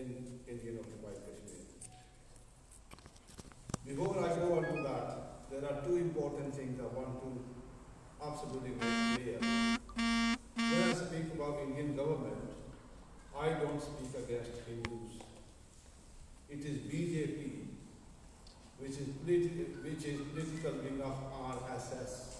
in Indian occupied Kashmir. Before I go on to that, there are two important things I want to absolutely make clear. When I speak about Indian government, I don't speak against Hindus. It is BJP, which is political wing of RSS.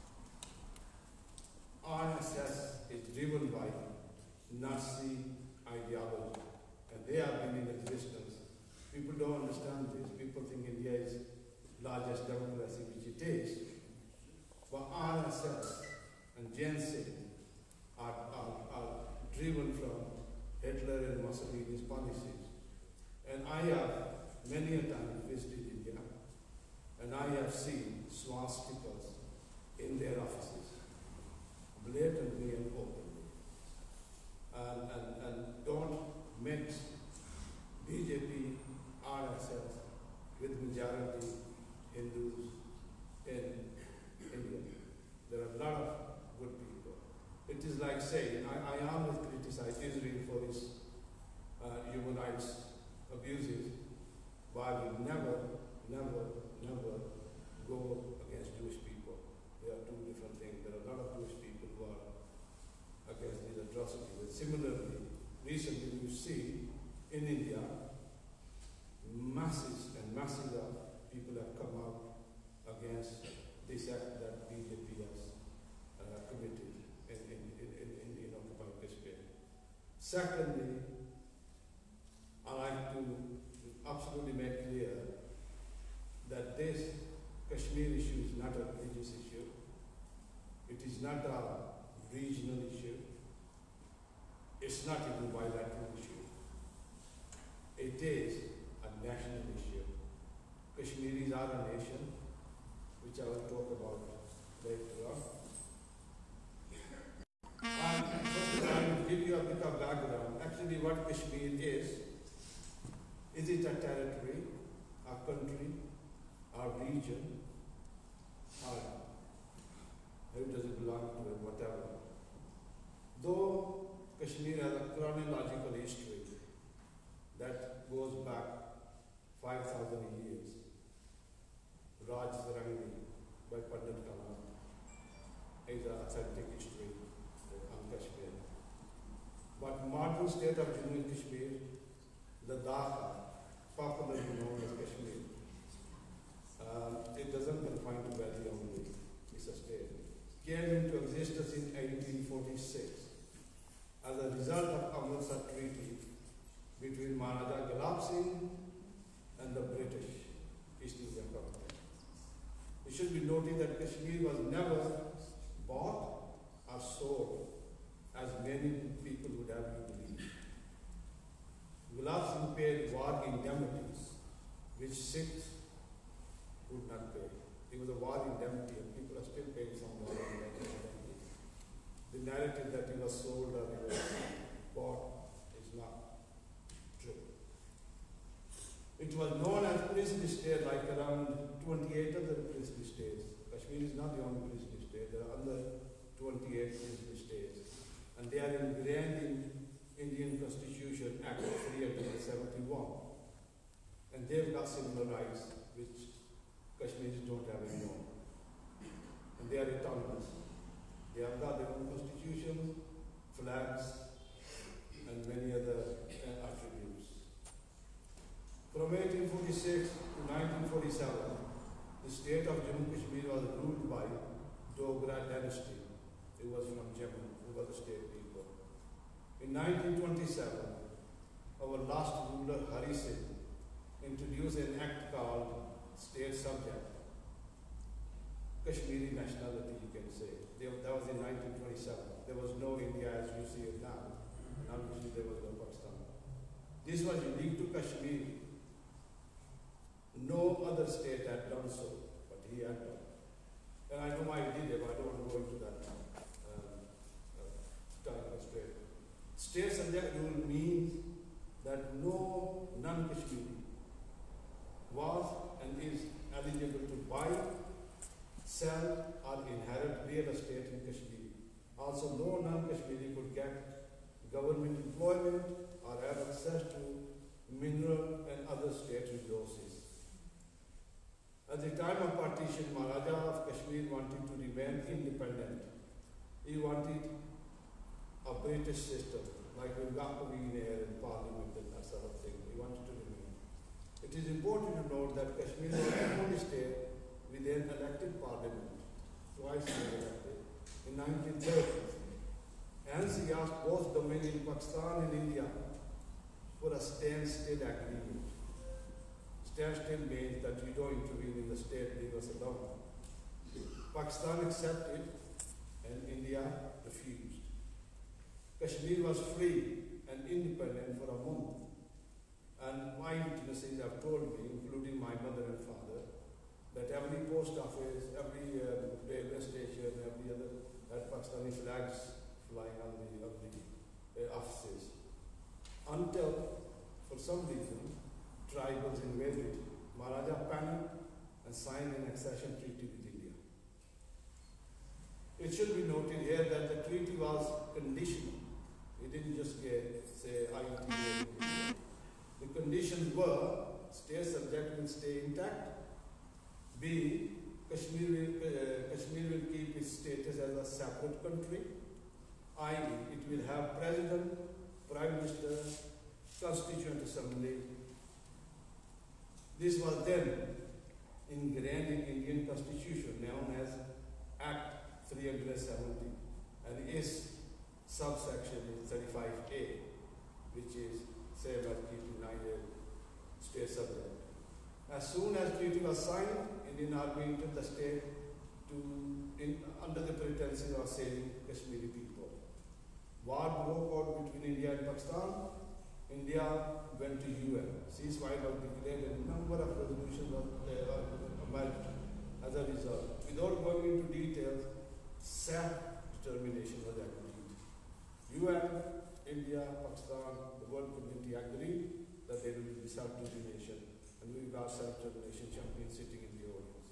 RSS is driven by Nazi ideology, and they have been in existence. People don't understand this. People think India is largest democracy, which it is. But RSS and Jensen are driven from Hitler and Mussolini's policies. And I have many a time visited India, and I have seen swastikas in their offices, blatantly and openly. And don't mix BJP, RSS with majority Hindus in India. There are a lot of good people. It is like saying, I always criticize Israel for its human rights abuses, but I will never go against Jewish people. They are two different things. There are a lot of Jewish people who are against these atrocities. And similarly, recently you see in India, masses and masses of people have come out against this act that BJP has committed in occupied Kashmir. Secondly, I like to absolutely make clear that this Kashmir issue is not a religious issue. It is not a regional issue. It's not even a bilateral issue. It is a national issue. Kashmiris are a nation, which I will talk about later on. And first I will give you a bit of background. Actually, what Kashmir is it a territory, a country, a region, or who does it belong to, and whatever. Though Kashmir has a chronological history that goes back 5,000 years, Raj Sarangi by Pandit Kalam is an authentic history on Kashmir. But modern state of Jammu and Kashmir, Ladakh, popularly known as Kashmir, it doesn't confine to Valley only, it's a state. Came into existence in 1846 as a result of Amritsar Treaty between Maharaja Gulab Singh and the British East India Company. It should be noted that Kashmir was never bought or sold, as many people would have you believe. Gulab Singh paid war indemnities, which Sikhs would not pay. It was a war indemnity, and people are still paying some war indemnity. The narrative that it was sold or it was bought is not true. It was known as princely state, like around 28 other princely states. Kashmir is not the only princely state. There are other 28 princely states, and they are ingrained in Indian Constitution Act of 1871, and they've got similar rights which Kashmiris don't have anymore, and they are autonomous. They have got their own constitution, flags, and many other attributes. From 1846 to 1947, the state of Jammu and Kashmir was ruled by Dogra dynasty. It was from Jammu, who was the state people. In 1927, our last ruler, Hari Singh, introduced an act called State Subject, Kashmiri nationality, you can say. That was in 1927. There was no India as you see it now. And obviously there was no Pakistan. This was unique to Kashmir. No other state had done so, but he had done. And I know why he did it, but I don't want to go into that now. State subject rule means that no non-Kashmiri was and is eligible to buy, sell or inherit real estate in Kashmir. Also, no non-Kashmiri could get government employment or have access to partition, Maharaja of Kashmir wanted to remain independent. He wanted a British system, like we've got in here in Parliament and that sort of thing. He wanted to remain. It is important to note that Kashmir was the only state with an elected parliament, twice elected, in 1930. Hence, he asked both Dominion, Pakistan and India for a standstill agreement. Standstill means that you don't intervene in the state, leave us alone. Pakistan accepted and India refused. Kashmir was free and independent for a month. And my witnesses have told me, including my mother and father, that every post office, every railway station, every other, had Pakistani flags flying on the offices. Until, for some reason, tribals invaded. Maharaja panicked and signed an accession treaty with India. It should be noted here that the treaty was conditional. It didn't just say, I will be with India. The conditions were, state subject will stay intact. B, Kashmir will keep its status as a separate country. I.e., it will have president, prime minister, constituent assembly. This was then ingrained in Indian constitution known as Act 370, and its subsection is 35A, which is same as keeping 9 state subject. As soon as treaty was signed, Indian Army entered the state under the pretenses of saving Kashmiri people. War broke out between India and Pakistan. India went to UN. Ceasefire was declared and a number of resolutions emerged as a result. Without going into details, self-determination was agreed. UN, India, Pakistan, the world community agreed that there will be self-determination, and we've got self-determination champion sitting in the audience.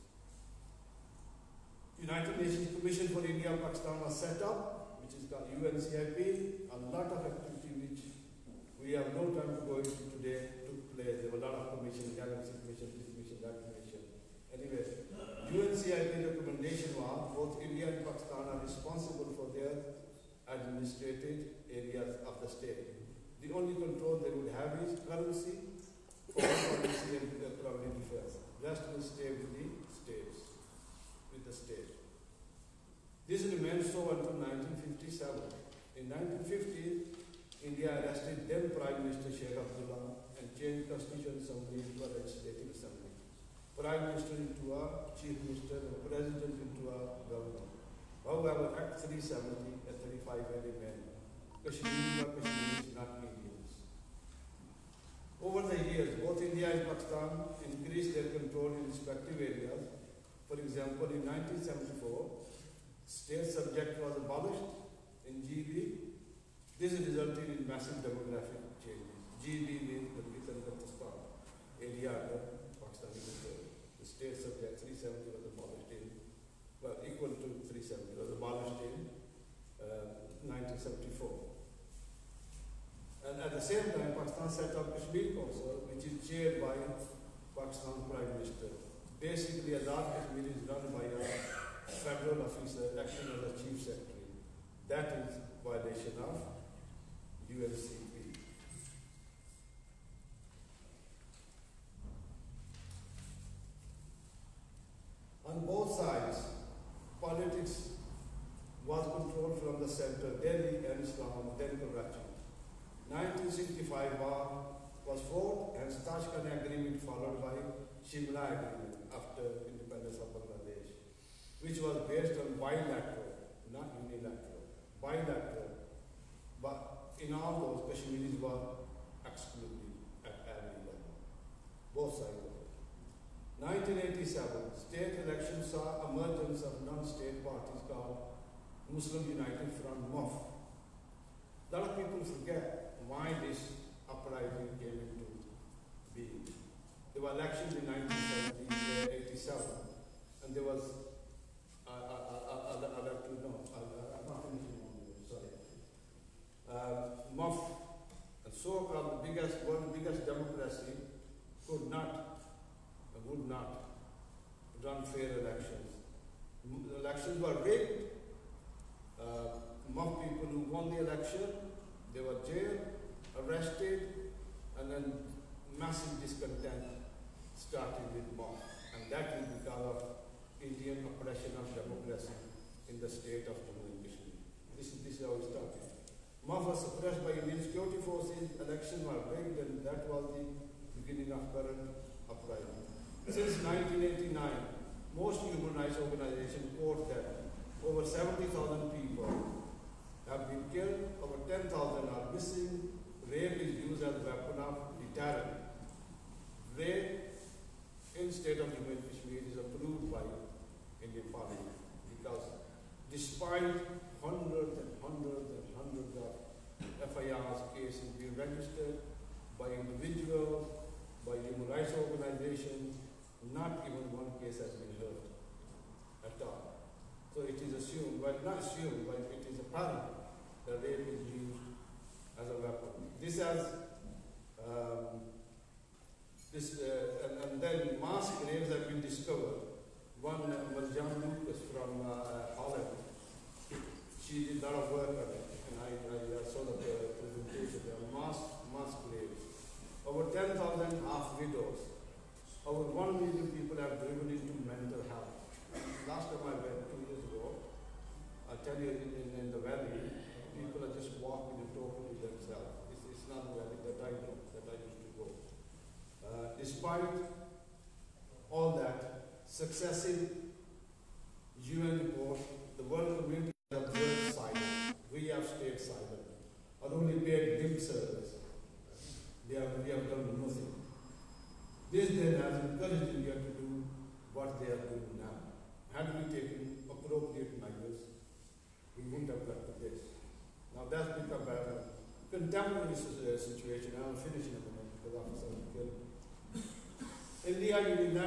United Nations Commission for India and Pakistan was set up, which is called UNCIP. A lot of activity which we have no time to go into today took place. There were a lot of commissions, Galaxy Commission, this commission, that commission. Anyway, UNCIP recommendation was both India and Pakistan are responsible for their administrative areas of the state. The only control they would have is currency, foreign policy and economic affairs. Rest will stay with the states, with the state. This remained so until 1957. In 1950, India arrested then Prime Minister Sheikh Abdullah and changed Constitutional Assembly into a legislative assembly. Prime Minister into a Chief Minister and President into a governor. However, Act 370 and 35 remained. Kashmir is not Indians. Over the years, both India and Pakistan increased their control in respective areas. For example, in 1974, state subject was abolished in GB. This resulted in massive demographic changes. GB means the Pakistan area under Pakistani control. The state subject 370 was abolished in, well, equal to 370 was abolished in 1974. And at the same time, Pakistan set up Kashmir Council, which is chaired by Pakistan's Prime Minister. Basically, Azad Kashmir is run by a federal officer acting as a chief secretary. That is violation of UNCP. On both sides, politics was controlled from the center, Delhi and Islam, then Karachi. 1965 war was fought and Tashkent Agreement followed by Shimla Agreement after independence of Bangladesh, which was based on bilateral, not unilateral, bilateral. But in all those, Kashmiris were excluded at every level, both sides of it. 1987, state elections saw emergence of non-state parties called Muslim United Front, MUF. A lot of people forget why this uprising came into being. There were elections in 1987, and there was, I'll have to know, I'm not finishing on this, sorry. MUF, and so-called the biggest democracy, could not, would not run fair elections. The elections were rigged. Mob people who won the election, they were jailed, arrested, and then massive discontent started with mob. And that is because of Indian oppression of democracy in the state of Jammu and Kashmir. This is how it started. Mob was suppressed by Indian security forces, elections were rigged, and that was the beginning of current uprising. Since 1989, most human rights organizations report that over 70,000 people have been killed, over 10,000 are missing. Rape is used as a weapon of deterrent. Rape in state of Jammu and Kashmir is approved by Indian Parliament because despite hundreds and hundreds and hundreds of FIRs cases being registered by individuals, by human rights organizations, not even one case has been heard at all. So it is assumed, well not assumed, but it is apparent that rape is used as a weapon. This has, and then mass graves have been discovered. One was John Lucas from Holland. She did a lot of work on it, and I saw the presentation. There are mass graves. Over 10,000 half widows. Over 1 million people have driven into mental health. Last time I went 2 years ago, I tell you in the valley, people are just walking and talking to themselves. It's not the valley that I know, that I used to go. Despite all that, successive UN reports, the world community has observed silence. We have stayed silent, or only paid lip service. We have done nothing. This then has encouraged India to do what they are doing now. Had we taken appropriate measures, we wouldn't have got to this. Now that's become a contemporary situation. I will finish in a minute because officers will kill me. India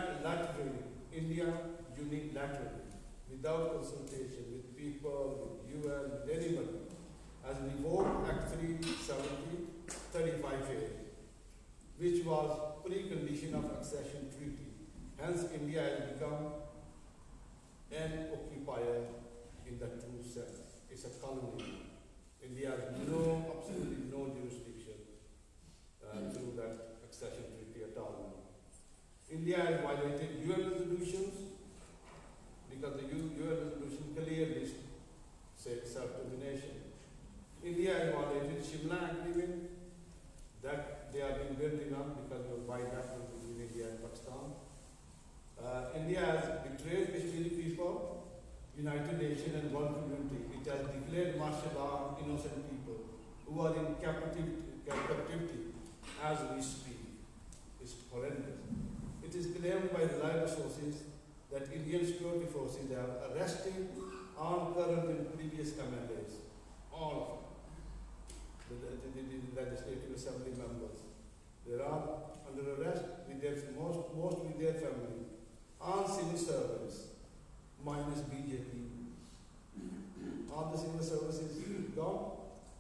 unilaterally, without consultation with people, with UN, with anybody, has revoked Act 370, 35A, which was precondition of accession treaty. Hence, India has become an occupier in the true sense. It's a colony. India has absolutely no jurisdiction through that accession treaty at all. India has violated UN resolutions because the UN resolution clearly said self-determination. India has violated Shimla Agreement that they have been building up because of bilateral between India and Pakistan. India has betrayed Kashmiri people, United Nations and world community. It has declared martial law on innocent people who are in captivity as we speak. It's horrendous. It is claimed by reliable sources that Indian security forces have arrested all current and previous MLAs, all of them, the legislative assembly members. They are under arrest with most with their family. All civil servants, minus BJP. All the civil services gone.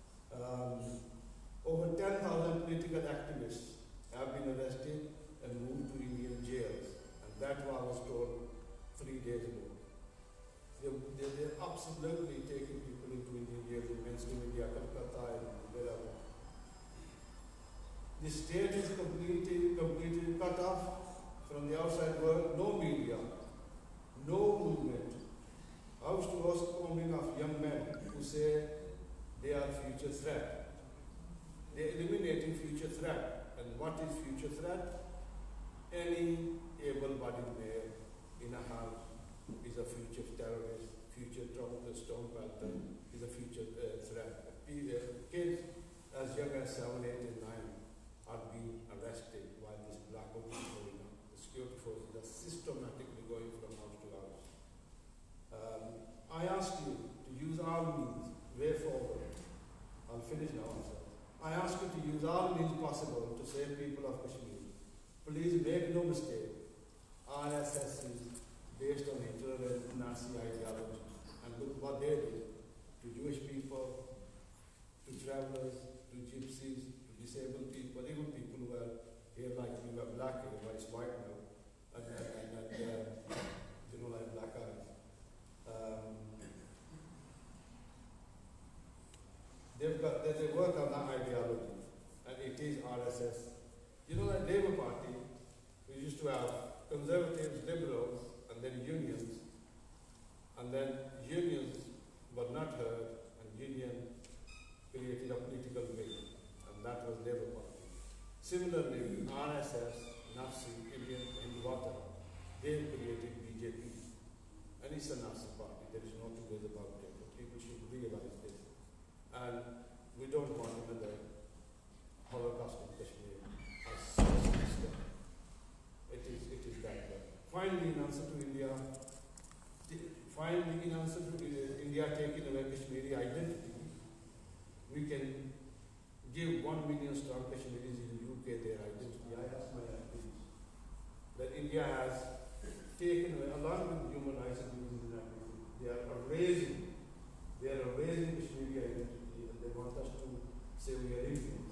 Over 10,000 political activists have been arrested and moved to Indian jails. And that was told 3 days ago. They're absolutely taking people into Indian jails in mainstream India, Calcutta, and wherever. The state is completely cut off from the outside world. No media, no movement. House to house combing of young men who say they are future threat. They're eliminating future threat. And what is future threat? Any able-bodied male in a house is a future terrorist, future storm pelter, is a future threat. Kids as young as 7, 8, and 9 are being arrested while this blackout is going on. The security forces are systematically going from house to house. I ask you to use all means way forward. I'll finish now, sir. I ask you to use all means possible to save people of Kashmir. Please make no mistake. RSS is based on Hitler and Nazi ideology. And look what they did to Jewish people, to travelers, to gypsies, to disabled people, even people who are here like me, who are black, who are white now, and like black eyes. They work on that ideology, and it is RSS. You know, like Labour Party, we used to have conservatives, liberals, and then unions, and then unions were not heard, and union created a political wing, and that was Labour Party. Similarly, RSS, Nazi, Indian, and Water, they created BJP, and it's a Nazi party. There is no two ways about it. But people should realize this, and we don't want another Holocaust in Kashmir as such a system. It is that way. Finally, in answer to India taking away Kashmiri identity, we can give 1 million strong Kashmiris in the UK their identity. I asked my MPs that India has taken away, along with human rights abuses and everything, they are erasing Kashmiri identity, and they want us to say we are Indians.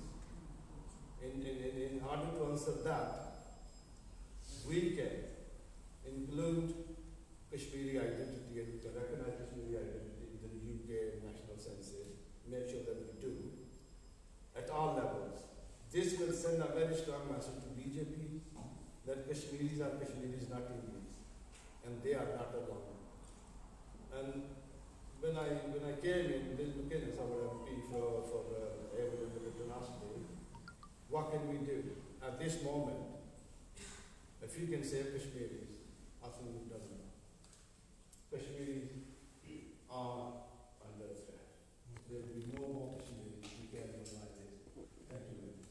In order to answer that, we can include Kashmiri identity, and we can recognize Kashmiri identity in the UK national census, make sure that we do, at all levels. This will send a very strong message to BJP that Kashmiris are Kashmiris, not Indians, and they are not alone. And when I came in, Bill McInnes, our MP for Rochdale, what can we do at this moment? If you can save Kashmiris, I think we've done enough. Kashmiris are under threat. There will be no more Kashmiris who can realize this. Thank you very much.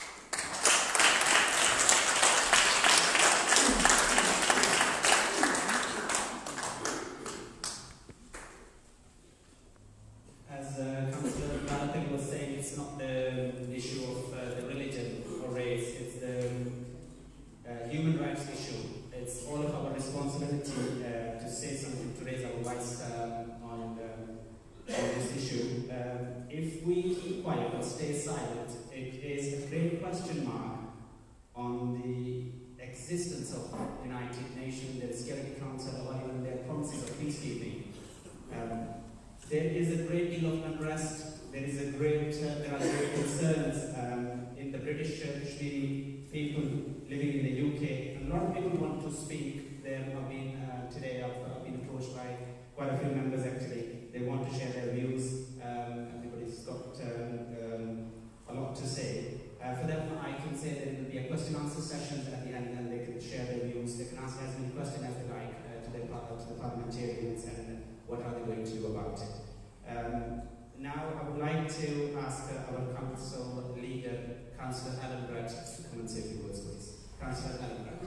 As Councillor Balathil was saying, it's not the issue of the religion or race, it's the human rights issue. It's all of our responsibility to say something, to raise our voice on this issue. If we keep quiet or stay silent, it is a great question mark on the existence of the United Nations, the Security Council, or even their promises of peacekeeping. There is a great deal of unrest. There are great concerns in the British Kashmiri people living in the UK. And a lot of people want to speak. There have been today I've been approached by quite a few members actually. They want to share their views. Everybody's got a lot to say. For them, I can say there will be a question and answer session at the end, and they can share their views. They can ask as many questions as they like to the parliamentarians, and what are they going to do about it. Now I would like to ask our council leader, Councillor Alan Brett, to come and say a few words, please. Councillor Alan Brett.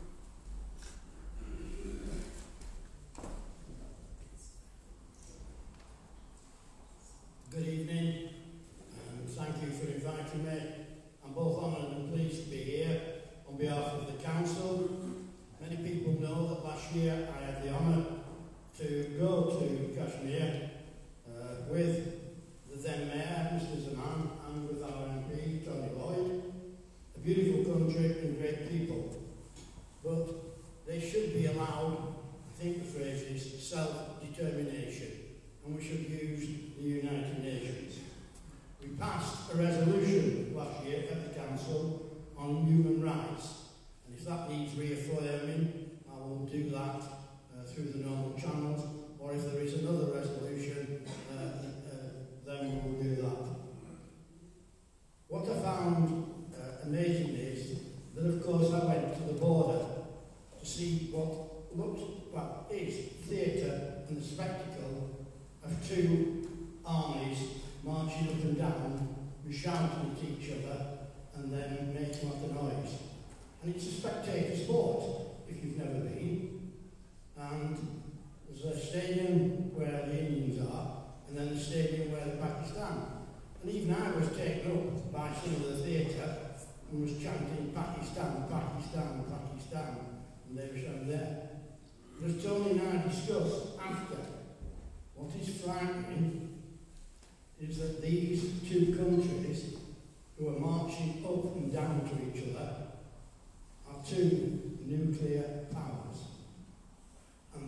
Good evening, and thank you for inviting me. I'm both honoured and pleased to be here on behalf of the council. Many people know that last year I had the honour to go to Kashmir with the then Mayor, Mr. Zaman, and with our MP, Tony Lloyd. A beautiful country and great people. But they should be allowed, I think the phrase is, self-determination. And we should use the United Nations. We passed a resolution last year at the Council on human rights. And if that needs reaffirming, I will do that through the normal channels. Or if there is another resolution, then we will do that. What I found amazing is that, of course, I went to the border to see what is theatre and the spectacle of two armies marching up and down, who shouting at each other and then making a lot of noise. And it's a spectator sport, if you've never been. And there's a stadium where the Indians are, and then the stadium where the Pakistan. And even I was taken up by some of the theatre and was chanting Pakistan, Pakistan, Pakistan, and they were shouting there. But as Tony and I discussed after, what is frightening is that these two countries who are marching up and down to each other are two nuclear powers. And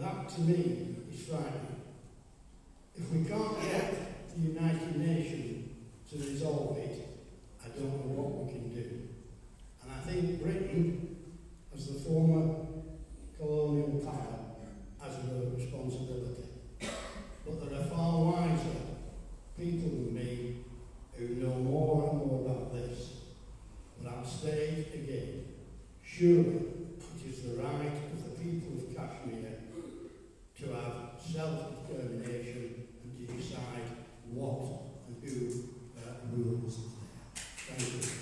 that to me is frightening. If we can't get the United Nations to resolve it, I don't know what we can do. And I think Britain, as the former colonial power, has a responsibility. But there are far wiser people than me who know more and more about this. But I'll state again, surely it is the right of the people of Kashmir to have self-determination and to decide what and who rules there. Thank you.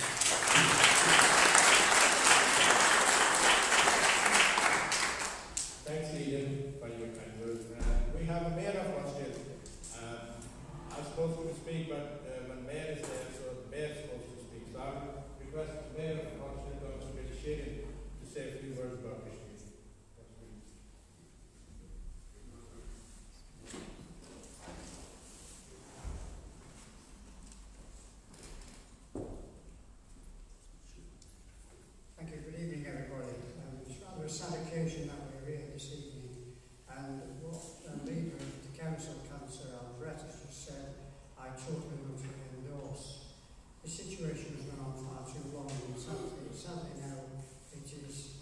Thanks, Eden, for your kind words. We have a mayor of Rochdale. I'm supposed to speak, but when mayor is there, so the mayor is supposed to speak. So I would request the mayor of Rochdale, Dr. Shading, to say a few words about Kashmir. Thank you. Good evening, everybody. It's rather a sad occasion that we're here this evening, and what the leader of the council, Councillor Albrett, has just said, I totally want to endorse. The situation has gone on far too long, and sadly now it is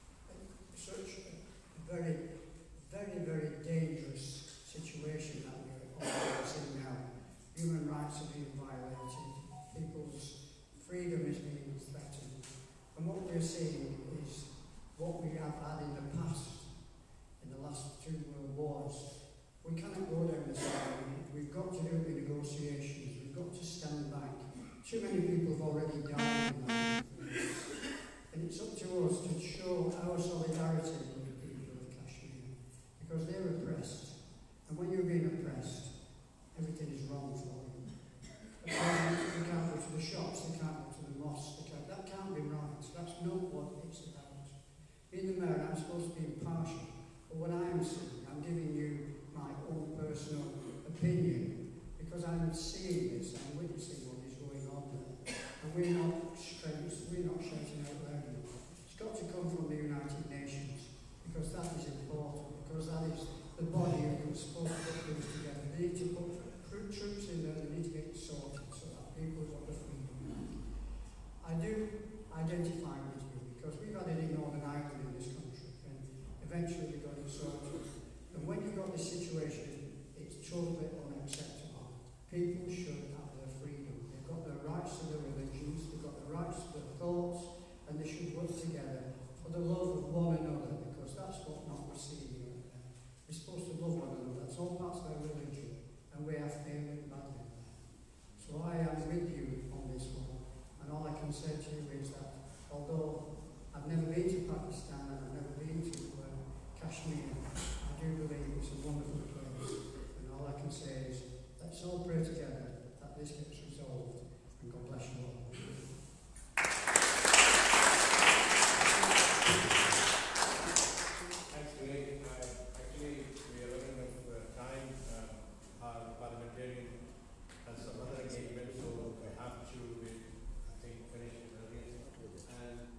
such a very, very, very dangerous situation that we're all seeing now. Human rights are being violated, people's freedom is being threatened, and what we're seeing is what we have had in the past, in the last 2 world wars. We cannot go down this line. We've got to do it with negotiations. We've got to stand back. Too many people have already died in that. And it's up to us to show our solidarity with the people of Kashmir, because they're oppressed. And when you're being oppressed, everything is wrong for you. They can't go to the shops, they can't go to the mosque, that can't be right. That's not what it's about. Being the mayor, I'm supposed to be impartial, but what I'm seeing, I'm giving you my own personal opinion, because I'm seeing this, I'm witnessing what is going on there. And we're not shouting out loud enough. It's got to come from the United Nations, because that is important, because that is the body who's supposed to put things together. They need to put troops in there, they need to get it sorted, so that people have got the freedom back. I do identify with you, because we've had it in Northern Ireland in this country, and eventually we got it sorted. And when you've got this situation, it's totally unacceptable. People should have their freedom. They've got their rights to their religions, they've got their rights to their thoughts, and they should work together for the love of one another, because that's what not we're seeing right there. We're supposed to love one another. That's all parts of our religion, and we are failing badly there. So I am with you on this one, and all I can say to you is that although I've never been to Pakistan and I've never been to Kashmir, I do believe it's a wonderful place, and all I can say is let's all pray together that this gets resolved, and God bless you all. Thanks, Greg. Actually, we are running out of time. Our parliamentarian has some other engagements, so we have to, I think, finish it early. And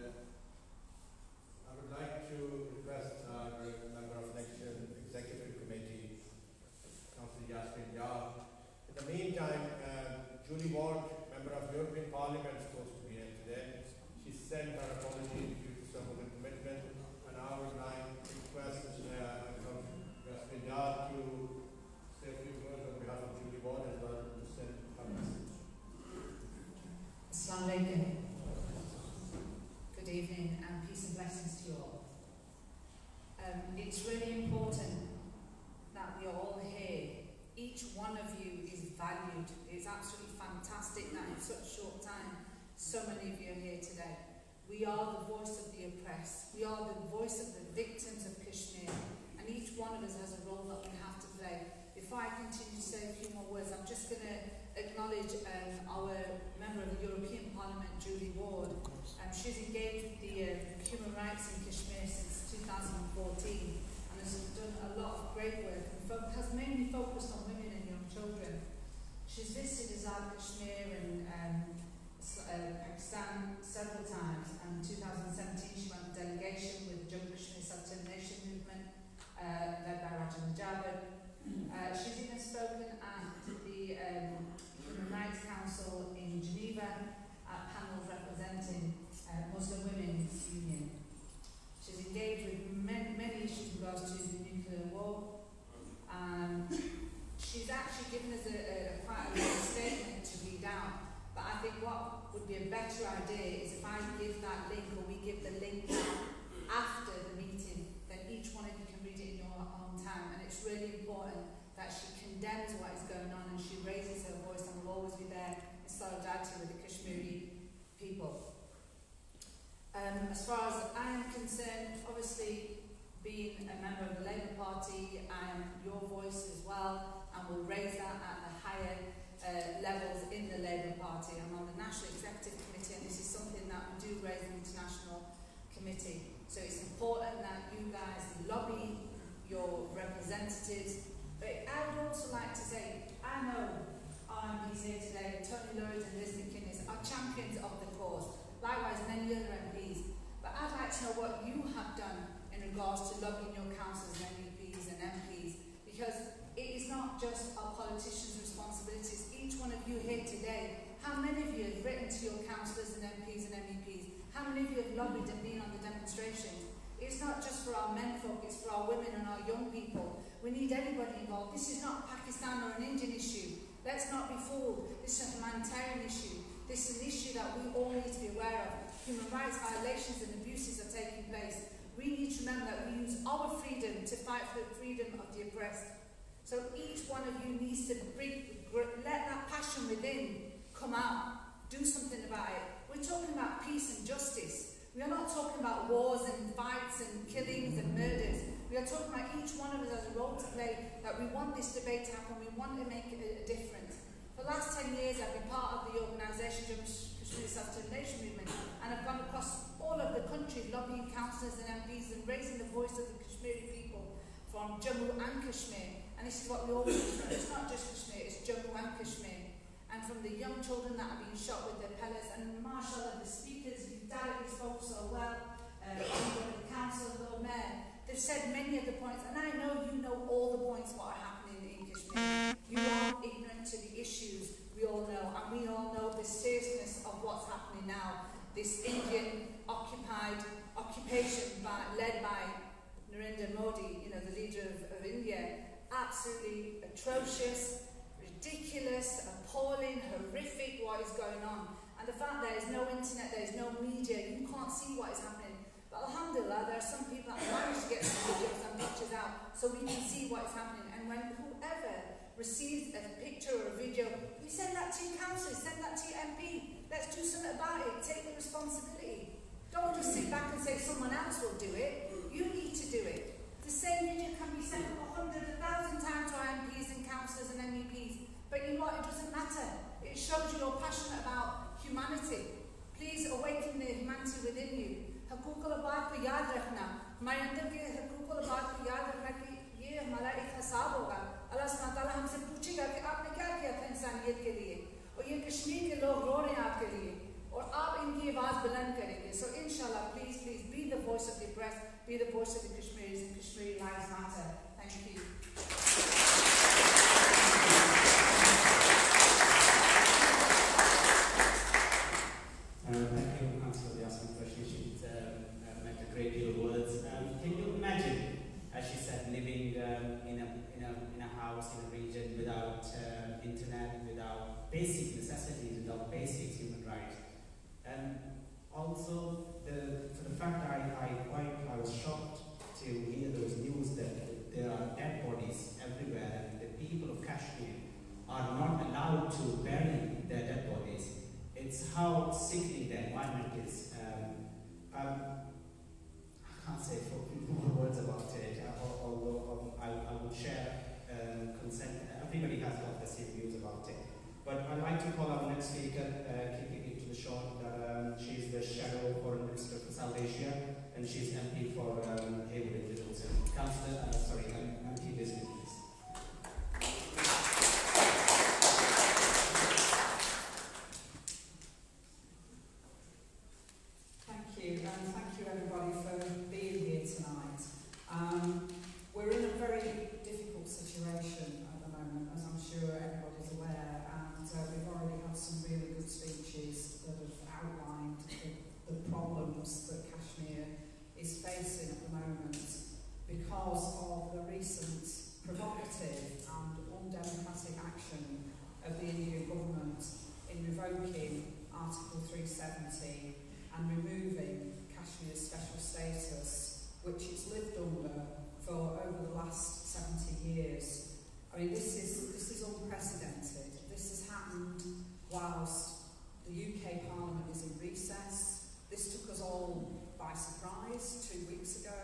I would like to request our member of next executive committee, Councillor Yasmin Yar. In the meantime, Julie Ward, member of European Parliament, is supposed to be here today. She sent her apology due to some of the commitment, and I would like to request Yasmin Yar to say a few words on behalf of Julie Ward as well to send her message. Assalamu alaikum. Good evening and peace and blessings to you all. It's really important that we are all here. Each one of you is valued. It's absolutely fantastic that in such a short time, so many of you are here today. We are the voice of the oppressed. We are the voice of the victims of Kashmir. And each one of us has a role that we have to play. If I continue to say a few more words, I'm just going to acknowledge our member of the European Parliament, Julie Ward. She's engaged with the human rights in Kashmir since 2014 and has done a lot of great work and has mainly focused on women and young children. She's visited Azad Kashmir and Pakistan several times, and in 2017 she went on a delegation with the Jammu Kashmir Self-Determination Movement Council in Geneva at panels representing Muslim Women's Union. She's engaged with many issues in regards to the nuclear war. She's actually given us quite a long statement to read out, but I think what would be a better idea is if I give that link, or we give the link out after the meeting, then each one of you can read it in your own time. And it's really important that she condemns what is going on and she raises her voice, and will always be there in solidarity with the Kashmiri people. As far as I am concerned, obviously being a member of the Labour Party, I am your voice as well, and will raise that at the higher levels in the Labour Party. I'm on the National Executive Committee, and this is something that we do raise in the International Committee. So it's important that you guys lobby your representatives. But I would also like to say, I know our MPs here today, Tony Lurd and Liz McInnes, are champions of the cause, likewise many other MPs. But I'd like to know what you have done in regards to lobbying your councillors and MEPs and MPs, because it is not just our politicians' responsibilities. Each one of you here today, how many of you have written to your councillors and MPs and MEPs? How many of you have lobbied and been on the demonstrations? It's not just for our men folk, it's for our women and our young people. We need everybody involved. This is not Pakistan or an Indian issue. Let's not be fooled. This is a humanitarian issue. This is an issue that we all need to be aware of. Human rights violations and abuses are taking place. We need to remember that we use our freedom to fight for the freedom of the oppressed. So each one of you needs to let that passion within come out. Do something about it. We're talking about peace and justice. We are not talking about wars and fights and killings and murders. We are talking about each one of us has a role to play, that we want this debate to happen, we want to make a difference. For the last 10 years I've been part of the organisation Kashmir Self-Determination Movement, and I've gone across all of the country lobbying councillors and MPs and raising the voice of the Kashmiri people from Jammu and Kashmir. And this is what we always do. It's not just Kashmir, it's Jammu and Kashmir. And from the young children that are being shot with their pellets, and mashallah, the speakers, you directly spoke so well, the council, Lord Mayor, they've said many of the points, and I know you know all the points what are happening in Kashmir. You are ignorant to the issues, we all know, and we all know the seriousness of what's happening now. This Indian occupation led by Narendra Modi, you know, the leader of India, absolutely atrocious, ridiculous, appalling, horrific what is going on. And the fact there is no internet, there is no media, you can't see what is happening. But alhamdulillah, there are some people that manage to get some videos and pictures out so we can see what is happening. And when whoever receives a picture or a video, we send that to your councillor, send that to your MP. Let's do something about it, take the responsibility. Don't just sit back and say someone else will do it. You need to do it. The same video can be sent 100,000 times to our MPs and councillors and MEPs. But you know what, it doesn't matter. It shows you're passionate about humanity. Please awaken the humanity within you. حقوق العباد کو یاد رکھنا. ہمارے اندر کے حقوق العباد کو یاد رکھنا کہ یہ ہمارا ایک حساب ہوگا. اللہ سبحانہ تعالیٰ ہم سے پوچھے گا کہ آپ نے کیا کیا تھا انسانیت کے لیے. اور یہ کشمیر کے لوگ رو رہے ہیں آپ کے لیے. اور آپ ان کی آواز بلند کریں گے. So inshallah, please be the voice of the oppressed, be the voice of the Kashmiris, and Kashmiri lives matter. Thank you. Thank you, Councillor, for asking questions. She's meant a great deal of words. Can you imagine, as she said, living in a house in a region without internet, without basic necessities, without basic human rights? And also, for the fact that I was shocked to hear those news that there are dead bodies everywhere, and the people of Kashmir are not allowed to bury their dead bodies. It's how sickening the environment is. I can't say more words about it, although I would share consent. Everybody has got the same views about it. But I'd like to call our next speaker, keeping it to the short, that she's the Shadow Foreign Minister for South Asia, and she's MP for Haywood and Littleton. Councillor, MP Liz McInnes. And thank you everybody for being here tonight. We're in a very difficult situation at the moment, as I'm sure everybody's aware, and we've already had some really problems that Kashmir is facing at the moment because of the recent provocative and undemocratic action of the Indian government in revoking Article 370 and removing Kashmir's special status, which it's lived under for over the last 70 years. I mean, this is unprecedented. This has happened whilst the UK Parliament is in recess. This took us all by surprise 2 weeks ago,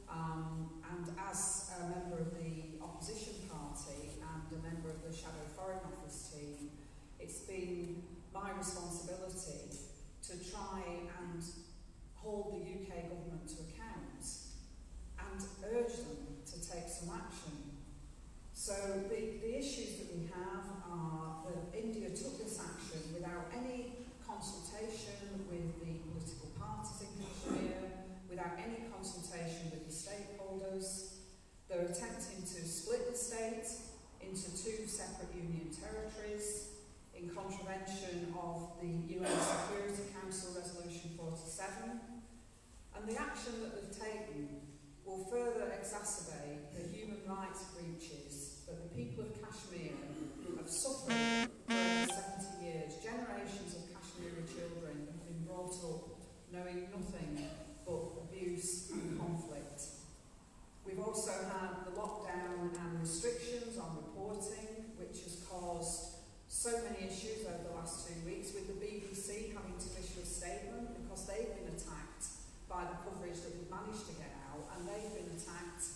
and as a member of the opposition party and a member of the Shadow Foreign Office team, it's been my responsibility to try and hold the UK government to account and urge them to take some action. So the issues that we have are that India took this action without any consultation with the political parties in Kashmir, without any consultation with the stakeholders. They're attempting to split the state into 2 separate union territories in contravention of the UN Security Council Resolution 47. And the action that they've taken will further exacerbate the human rights breaches that the people of Kashmir have suffered for over 70 years. Generations of Kashmiri children have been brought up knowing nothing but abuse and conflict. We've also had the lockdown and restrictions on reporting, which has caused so many issues over the last 2 weeks, with the BBC having to issue a statement because they've been attacked by the coverage that we've managed to get out, and they've been attacked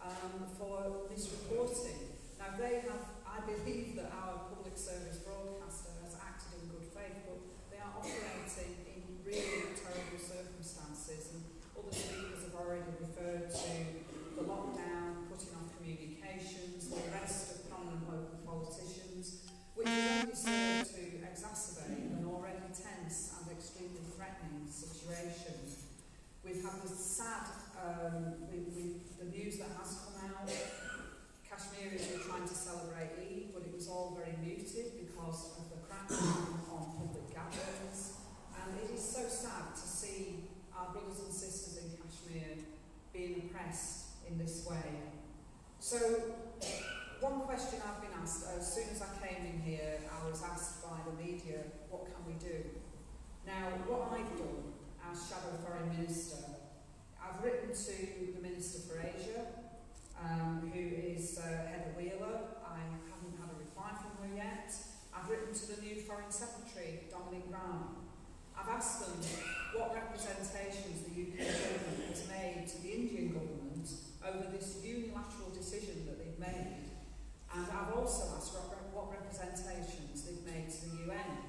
for misreporting. Now they have, I believe that our public service broadcaster has acted in good faith, but they are operating in really terrible circumstances, and other speakers have already referred to the lockdown, cutting off communications, the arrest of prominent local politicians, which has only served to exacerbate an already tense and extremely threatening situation. We've had this sad, the news that has come out. Kashmiris were trying to celebrate Eid, but it was all very muted because of the crackdown on public gatherings. And it is so sad to see our brothers and sisters in Kashmir being oppressed in this way. So, one question I've been asked, as soon as I came in here, I was asked by the media, what can we do? Now, what I've done as Shadow Foreign Minister, I've written to the Minister for Asia, who is Heather Wheeler. I haven't had a reply from her yet. I've written to the new Foreign Secretary, Dominic Raab. I've asked them what representations the UK government has made to the Indian government over this unilateral decision that they've made. And I've also asked what representations they've made to the UN.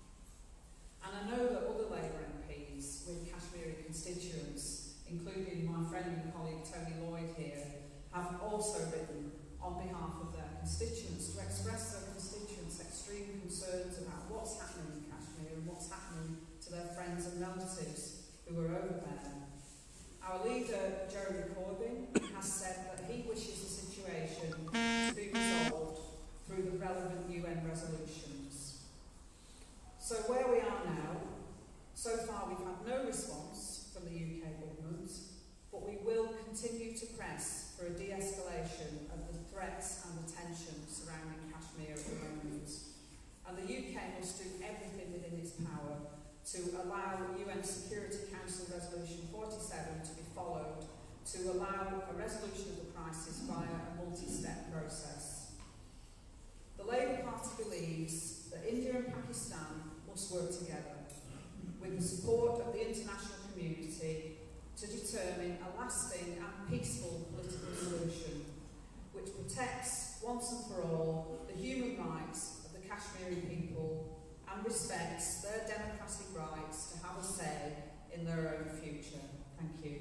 And I know that other Labour MPs with Kashmiri constituents, including my friend and colleague Tony Lloyd here, have also written on behalf of their constituents to express their constituents' extreme concerns about what's happening in Kashmir and what's happening to their friends and relatives who are over there. Our leader, Jeremy Corbyn, has said that he wishes the situation to be resolved through the relevant UN resolutions. So where we are now, so far we've had no response from the UK government, but we will continue to press for a de-escalation of the threats and the tension surrounding Kashmir at the moment. And the UK must do everything within its power to allow UN Security Council Resolution 47 to be followed, to allow a resolution of the crisis via a multi-step process. The Labour Party believes that India and Pakistan must work together with the support of the international community to determine a lasting and peaceful political solution which protects once and for all the human rights of the Kashmiri people and respects their democratic rights to have a say in their own future. Thank you.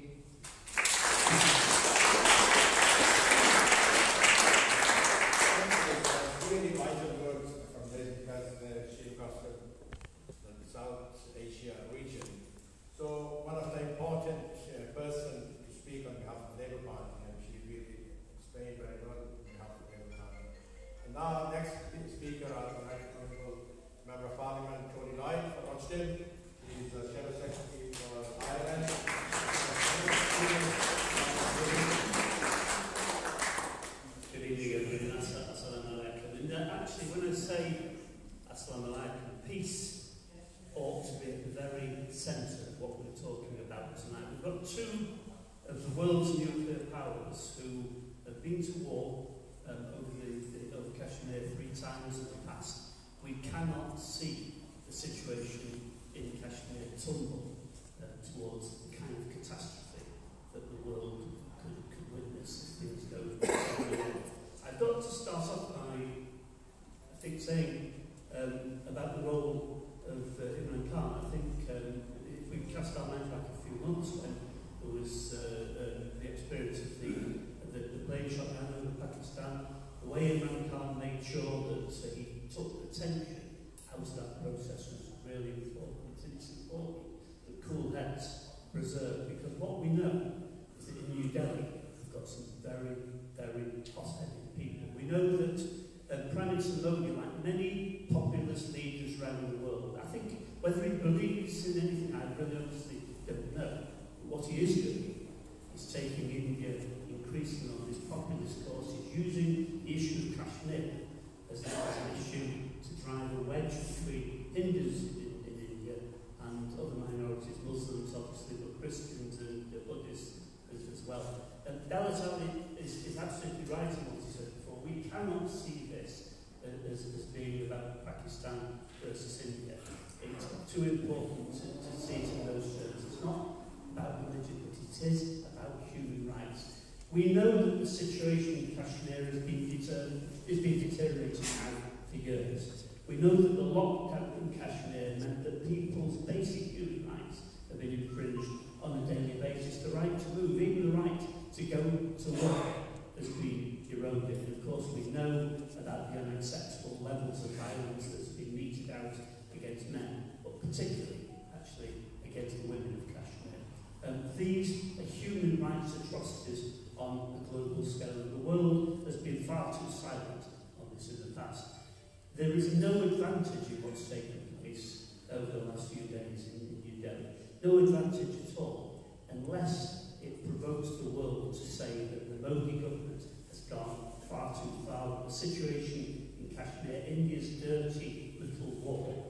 Really vital words from this because she across the South Asia region. So one of the important person to speak on behalf of the Labour Party, and she really explained very well on behalf of the Labour Party. And now next speaker, our Right Honourable Member of Parliament, Tony Lloyd for Rochdale. He is the Shadow Secretary for Ireland. centre of what we're talking about tonight. We've got two of the world's nuclear powers who have been to war over Kashmir 3 times in the past. We cannot see the situation in Kashmir tumble towards the kind of catastrophe that the world could witness if things go wrong. I've got to start off by, I think, saying about the role of Imran Khan. I think if we cast our minds back a few months when there was the experience of the plane shot down over Pakistan, the way Imran Khan made sure that he took the tension out of that process was really important. It's important that cool heads preserved, because what we know is that in New Delhi we've got some very, very hot-headed people. We know that Prime Minister Modi, like many populist leaders around the world, I think whether he believes in anything, I really honestly don't know. But what he is doing is taking India increasingly on this populist course. He's using the issue of Kashmir as an issue to drive a wedge between Hindus in India and other minorities, Muslims obviously, but Christians and Buddhists as well. And Dalit is absolutely right in what he said before. We cannot see this as being about Pakistan versus India. It's too important to see it in those terms. It's not about religion, but it is about human rights. We know that the situation in Kashmir has been deteriorating now for years. We know that the lockdown in Kashmir meant that people's basic human rights have been infringed on a daily basis. The right to move, even the right to go to work, has been eroded. And of course we know about the unacceptable levels of violence that's been meted out against men, but particularly, actually, against the women of Kashmir. These are human rights atrocities on a global scale. The world has been far too silent on this in the past. There is no advantage in what's taken place over the last few days in New Delhi. No advantage at all, unless it provokes the world to say that the Modi government has gone far too far. The situation in Kashmir, India's dirty little war.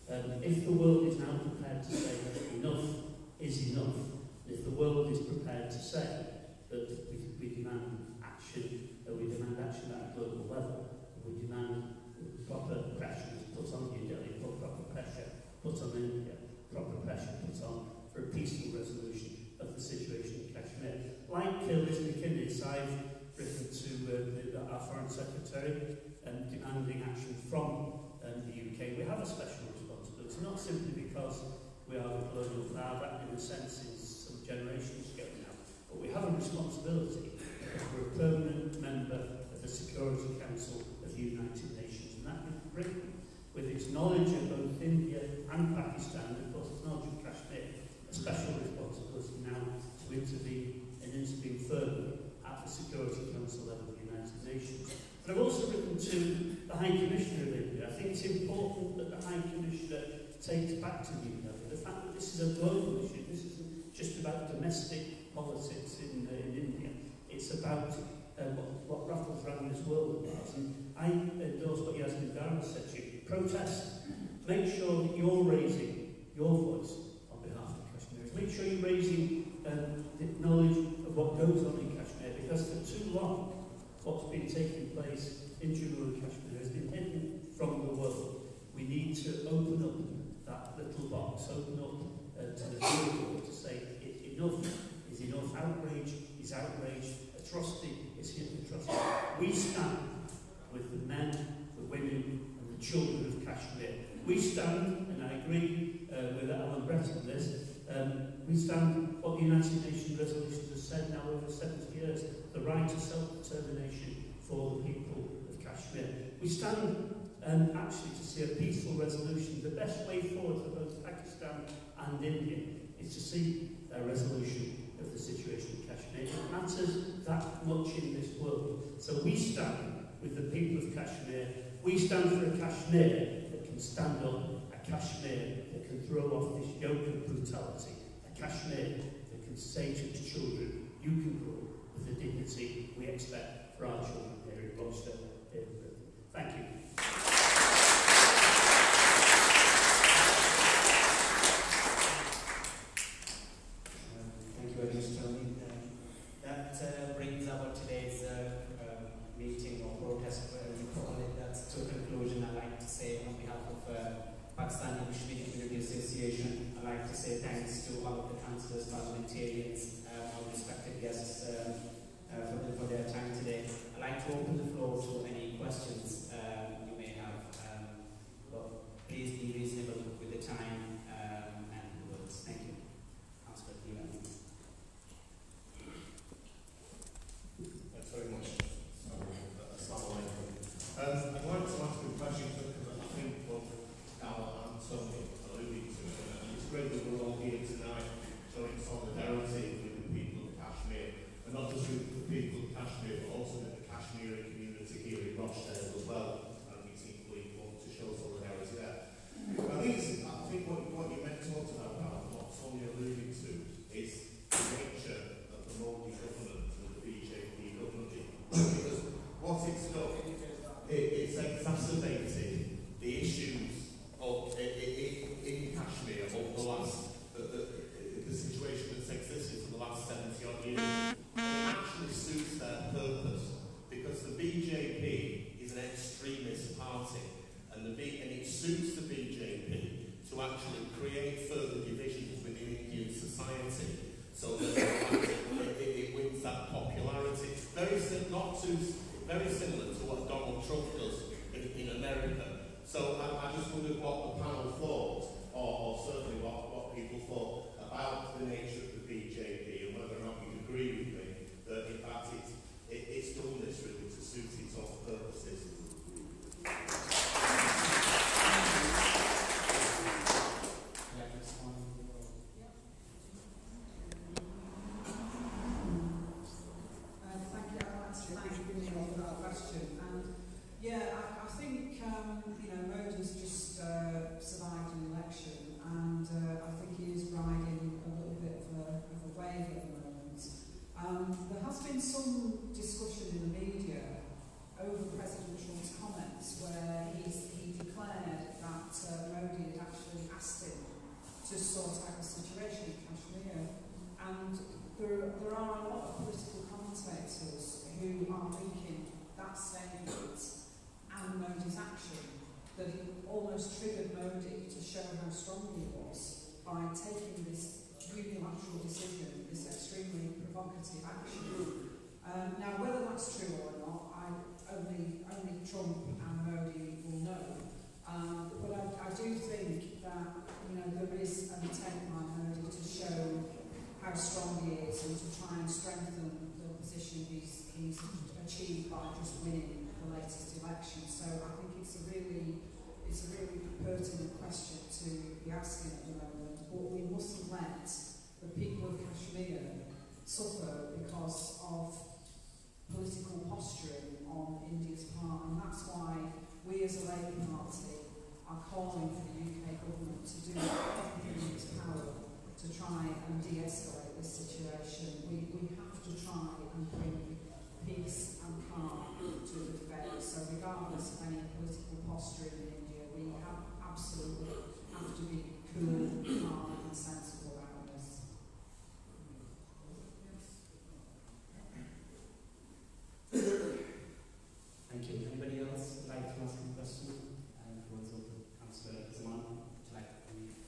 If the world is now prepared to say that enough is enough, and if the world is prepared to say that we demand action, we demand action at a global level, we demand proper pressure put on New Delhi, proper pressure put on India, proper pressure put on for a peaceful resolution of the situation in Kashmir. Like Liz McInnes, I've written to our Foreign Secretary demanding action from the UK. We have a special responsibility, not simply because we are the colonial power, that in a sense is some generations ago now, but we have a responsibility because we're a permanent member of the Security Council of the United Nations, and that would bring, with its knowledge of both India and Pakistan, and of course its knowledge of Kashmir, a special responsibility now to intervene and intervene further at the Security Council level of the United Nations. But I've also written to the High Commissioner of India. I think it's important that the High Commissioner takes back to New Delhi the fact that this is a global issue. This isn't just about domestic politics in India. It's about what rattles around this world about. And I endorse what Yasmin Dara said to you. Protest. Make sure that you're raising your voice on behalf of Kashmir. Make sure you're raising the knowledge of what goes on in Kashmir, because for too long what's been taking place in Jammu and Kashmir has been hidden from the world. We need to open up that little box, open up to the world to say enough is enough, outrage is outrage, atrocity is atrocity. We stand with the men, the women and the children of Kashmir. We stand, and I agree with Alan Brett on this, we stand what the United Nations resolutions have said now over 70 years, the right to self-determination for the people of Kashmir. We stand actually to see a peaceful resolution. The best way forward for both Pakistan and India is to see a resolution of the situation in Kashmir. It matters that much in this world. So we stand with the people of Kashmir. We stand for a Kashmir that can stand up, a Kashmir that can throw off this yoke of brutality, a Kashmir that can say to its children, you can grow with the dignity we expect for our children here in Rochdale, here in Britain. Thank you. all of the councillors, parliamentarians, all respected guests for their time today. I'd like to open the floor to any questions you may have. But please be reasonable with the time and the words. Thank you. Councillor Keelan. Thanks very much. Assalamu alaikum. I'd like to ask a question because I think what Al and Tony alluded to, and it's great that we're all here tonight showing solidarity with the people of Kashmir, and not just with the people of Kashmir, but also with the Kashmiri community here in Rochdale as well. I think it's equally important to show solidarity there. I think what you meant to talk about, Al, and what Tony alluded to, is the nature of the Modi government and the BJP government. Because what it's done, it's exacerbated the issues of in Kashmir over the last the situation that's existed for the last 70-odd years. And it actually suits their purpose because the BJP is an extremist party, and it suits the BJP to actually create further divisions within Indian society, so that it wins that popularity. Very similar to what Donald Trump does in America. So I just wondered what the panel thought, or certainly what people thought about the nature of the BJP, and whether or not you'd agree with me that in fact it's done this really to suit its own purposes. I think Modi's just survived an election, and I think he is riding a little bit of a wave at the moment. There has been some discussion in the media over President Trump's comments where he declared that Modi had actually asked him to sort out the situation in Kashmir, and there are a lot of political commentators who are linking that statement and Modi's action, that it almost triggered Modi to show how strong he was by taking this unilateral decision, this extremely provocative action. Now, whether that's true or not, only Trump and Modi will know. But I do think that there is an attempt by Modi to show how strong he is and to try and strengthen the position he's achieved by just winning the latest election. So I think it's a really pertinent question to be asking at the moment. But we mustn't let the people of Kashmir suffer because of political posturing on India's part, and that's why we as a Labour Party are calling for the UK government to do everything in its power to try and de-escalate this situation. We have to try and bring peace and calm to the debate. So regardless of any political posturing in India, we absolutely have to be cool, calm and sensible about this. Thank you. Anybody else like to ask a question? Towards Councillor Zaman, would you like to read?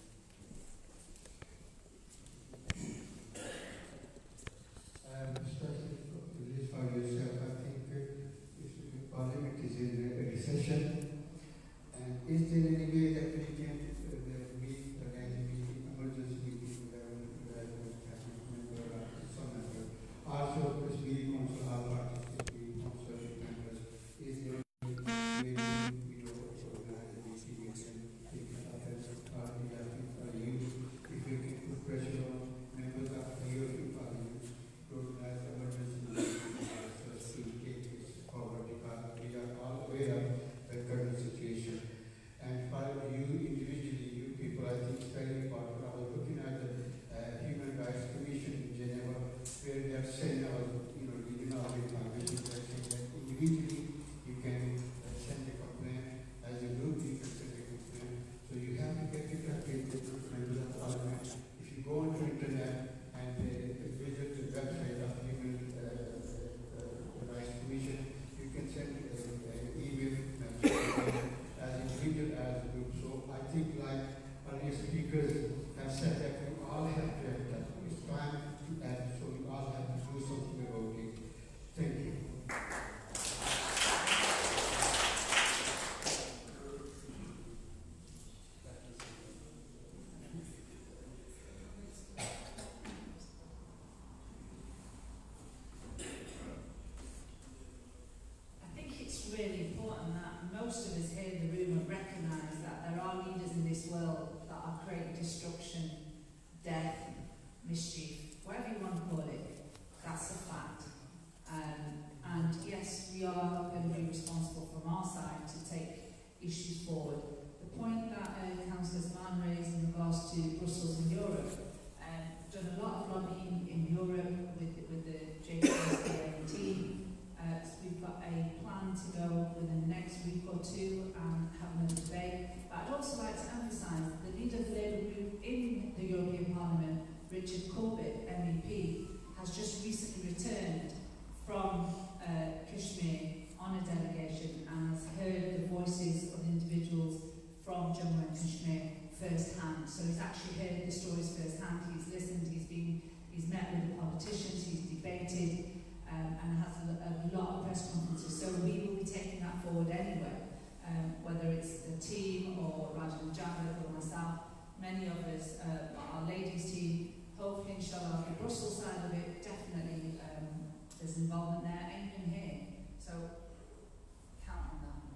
Especially for yourself, I think if Parliament is in a recession, and is there any way that we can meet an emergency meeting where member or some member, also this meeting council, all parties, council members, is there any way to organize a meeting and take it up as a party, for you, if you can put pressure on members of the European Parliament to organize emergency meetings to take this forward, because we are all aware of the current situation. And for you individually, you people, I think it's very important. I was looking at the Human Rights Commission in Geneva, where they are saying regional organizations are saying that individually you can send a complaint, as a group you can send a complaint. So you have to get in touch with the members of Parliament. If you go on the internet and visit the website of Human Rights Commission, you can send an email message as individual, as a group. So I think, like earlier speakers have said, that we all have to created and has a lot of press conferences. So we will be taking that forward anyway, whether it's the team or Rajan Javed or myself. Many of us, our ladies team, hopefully inshallah the Brussels side of it, definitely there's involvement there, and even here. So count on that.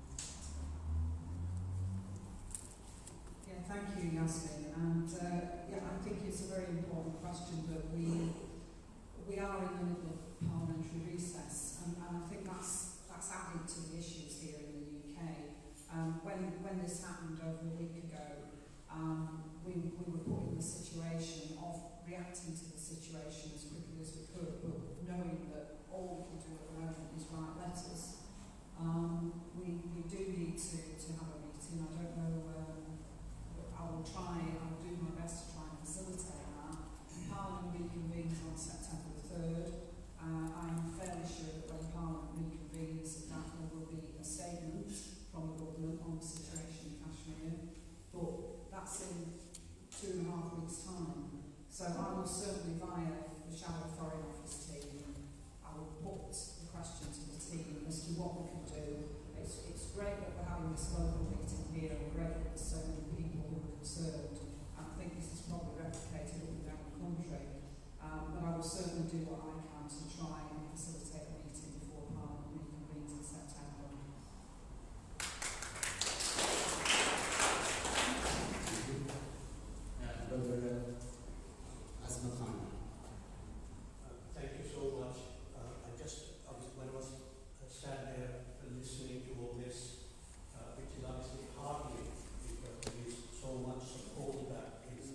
Yeah, thank you, Yasmin. And yeah, I think it's a very important question that we are in the middle of parliamentary recess, and I think that's added to the issues here in the UK. When this happened over a week ago, we were put in the situation of reacting to the situation as quickly as we could, but knowing that all we can do at the moment is write letters. We do need to have a meeting. I don't know, I'll do my best to try and facilitate that. Parliament reconvenes on September the 3rd. I'm fairly sure that when Parliament reconvenes, that there will be a statement from the government on the situation in Kashmir, but that's in 2.5 weeks' time. So I will certainly, via the Shadow Foreign Office team, I will put the question to the team as to what we can do. It's great that we're having this local meeting here, and great that there's so many people who are concerned. I think this is probably replicated all down the country. But I will certainly do what I can to try and facilitate a meeting before Parliament reconvenes in September. Thank you so much. When I was sat there listening to all this, which is obviously heartening because there is so much support that is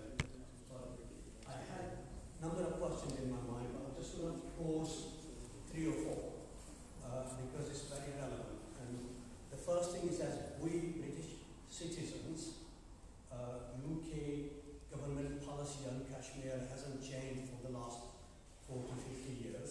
I had a number of questions in my mind, but I'm just going to pose 3 or 4 because it's very relevant. And the first thing is, as we British citizens, UK government policy on Kashmir hasn't changed for the last 40-50 years.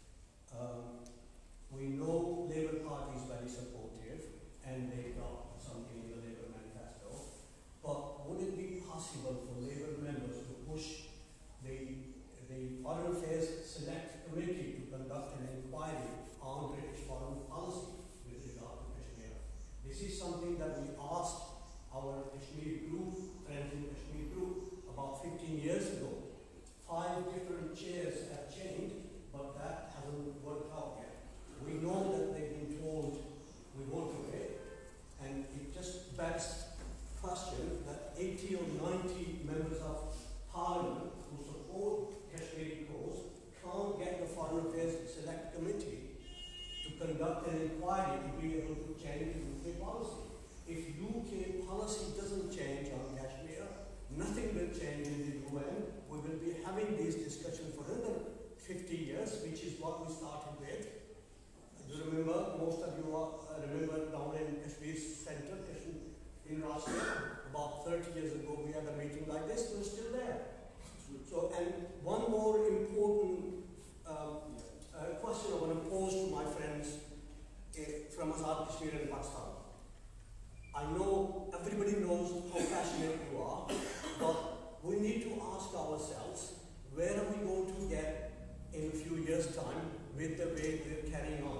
We know Labour Party is very supportive and they got something in the Labour manifesto, but would it be possible for Labour members to push the Foreign Affairs Select Committee to conduct an inquiry on British foreign policy with regard to Kashmir? This is something that we asked our Kashmir group, friends in Kashmir group, about 15 years ago. 5 different chairs have changed, but that hasn't worked out yet. We know that they've been told we won't do it, and it just begs question that 80 or 90 members of Parliament who support Kashmiri cause can't get the Foreign Affairs Select Committee to conduct an inquiry to be able to change UK policy. If UK policy doesn't change on Kashmir, nothing will change in the UN. We will be having these discussions for another 50 years, which is what we started with. You remember, most of you remember down in Kashmir Center in Rochdale, about 30 years ago we had a meeting like this, we're still there. So, and one more important question I want to pose to my friends from Azad Kashmir and Pakistan. I know everybody knows how passionate you are, but we need to ask ourselves, where are we going to get in a few years' time with the way we're carrying on?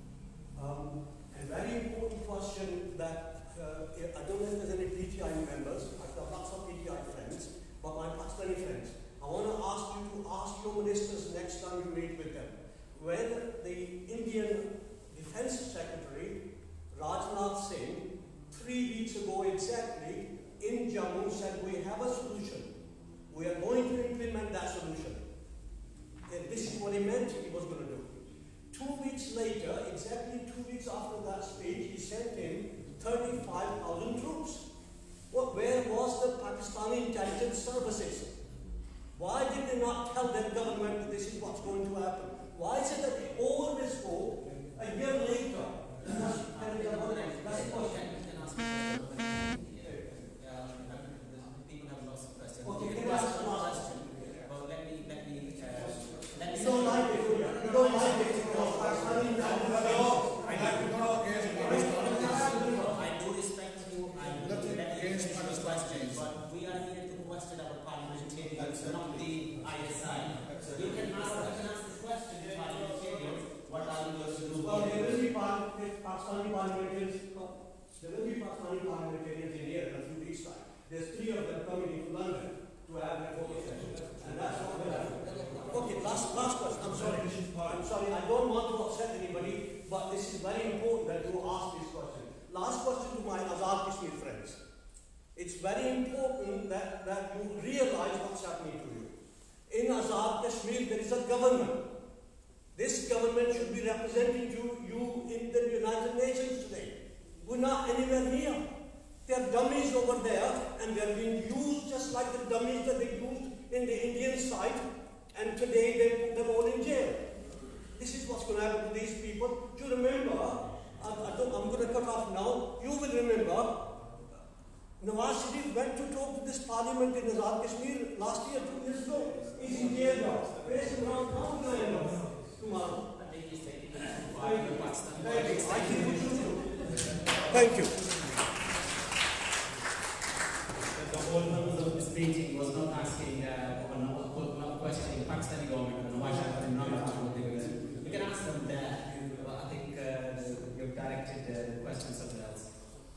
A very important question that, I don't know if there's any PTI members, I've got lots of PTI friends, but my Pakistani friends, I want to ask you to ask your ministers next time you meet with them, when the Indian Defense Secretary, Rajnath Singh, 3 weeks ago exactly, in Jammu said we have a solution. We are going to implement that solution. And this is what he meant he was going to do. 2 weeks later, exactly 2 weeks after that speech, he sent in 35,000 troops. Well, where was the Pakistani intelligence services? Why did they not tell their government that this is what's going to happen? Why is it that they always go a year later? That's the question. People have lots of questions. Okay, can I ask one question? Well, let me. You don't like it, do you? You don't like it because Pakistani intelligence. I do respect you. I let me finish your question, but we are here to question our parliamentarians, not the ISI. You can ask the question. There will be Pakistani parliamentarians in here in a few weeks' time. There's 3 of them coming to London to have a focus session. And that's what will happen. Okay, last question. I'm sorry, I don't want to upset anybody, but this is very important that you ask this question. Last question to my Azad Kashmir friends. It's very important that you realize what's happening to you. In Azad Kashmir, there is a government. This government should be representing you in the United Nations today. We're not anywhere near. There are dummies over there, and they're being used just like the dummies that they used in the Indian side, and today they put them all in jail. This is what's going to happen to these people. Do you remember, I'm going to cut off now, you will remember, Nawaz Sharif went to talk to this parliament in Azad Kashmir last year, 2 years ago. He's in jail now. Where's him around now? Tomorrow. I think he's taking it too far in Pakistan. I think we should do. Thank you. The whole purpose of this meeting was not asking or not questioning the Pakistani government and why should they not do what they were doing. You can ask them there. But I think you've directed the question somewhere else.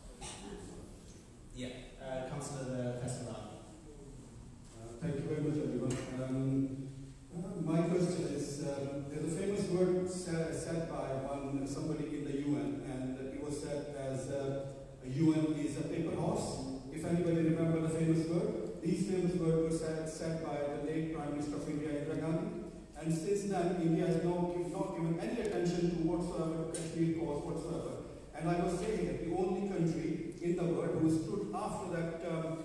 Yeah, Councillor Festival. Thank you very much, everyone. My question is, there's a famous word said by somebody in the UN, and it was said as UN is a paper horse. If anybody remember the famous word, these famous words were said by the late Prime Minister of India, Indira Gandhi. And since then, India has not given any attention to whatsoever Kashmir cause whatsoever. And I was saying that the only country in the world who stood after that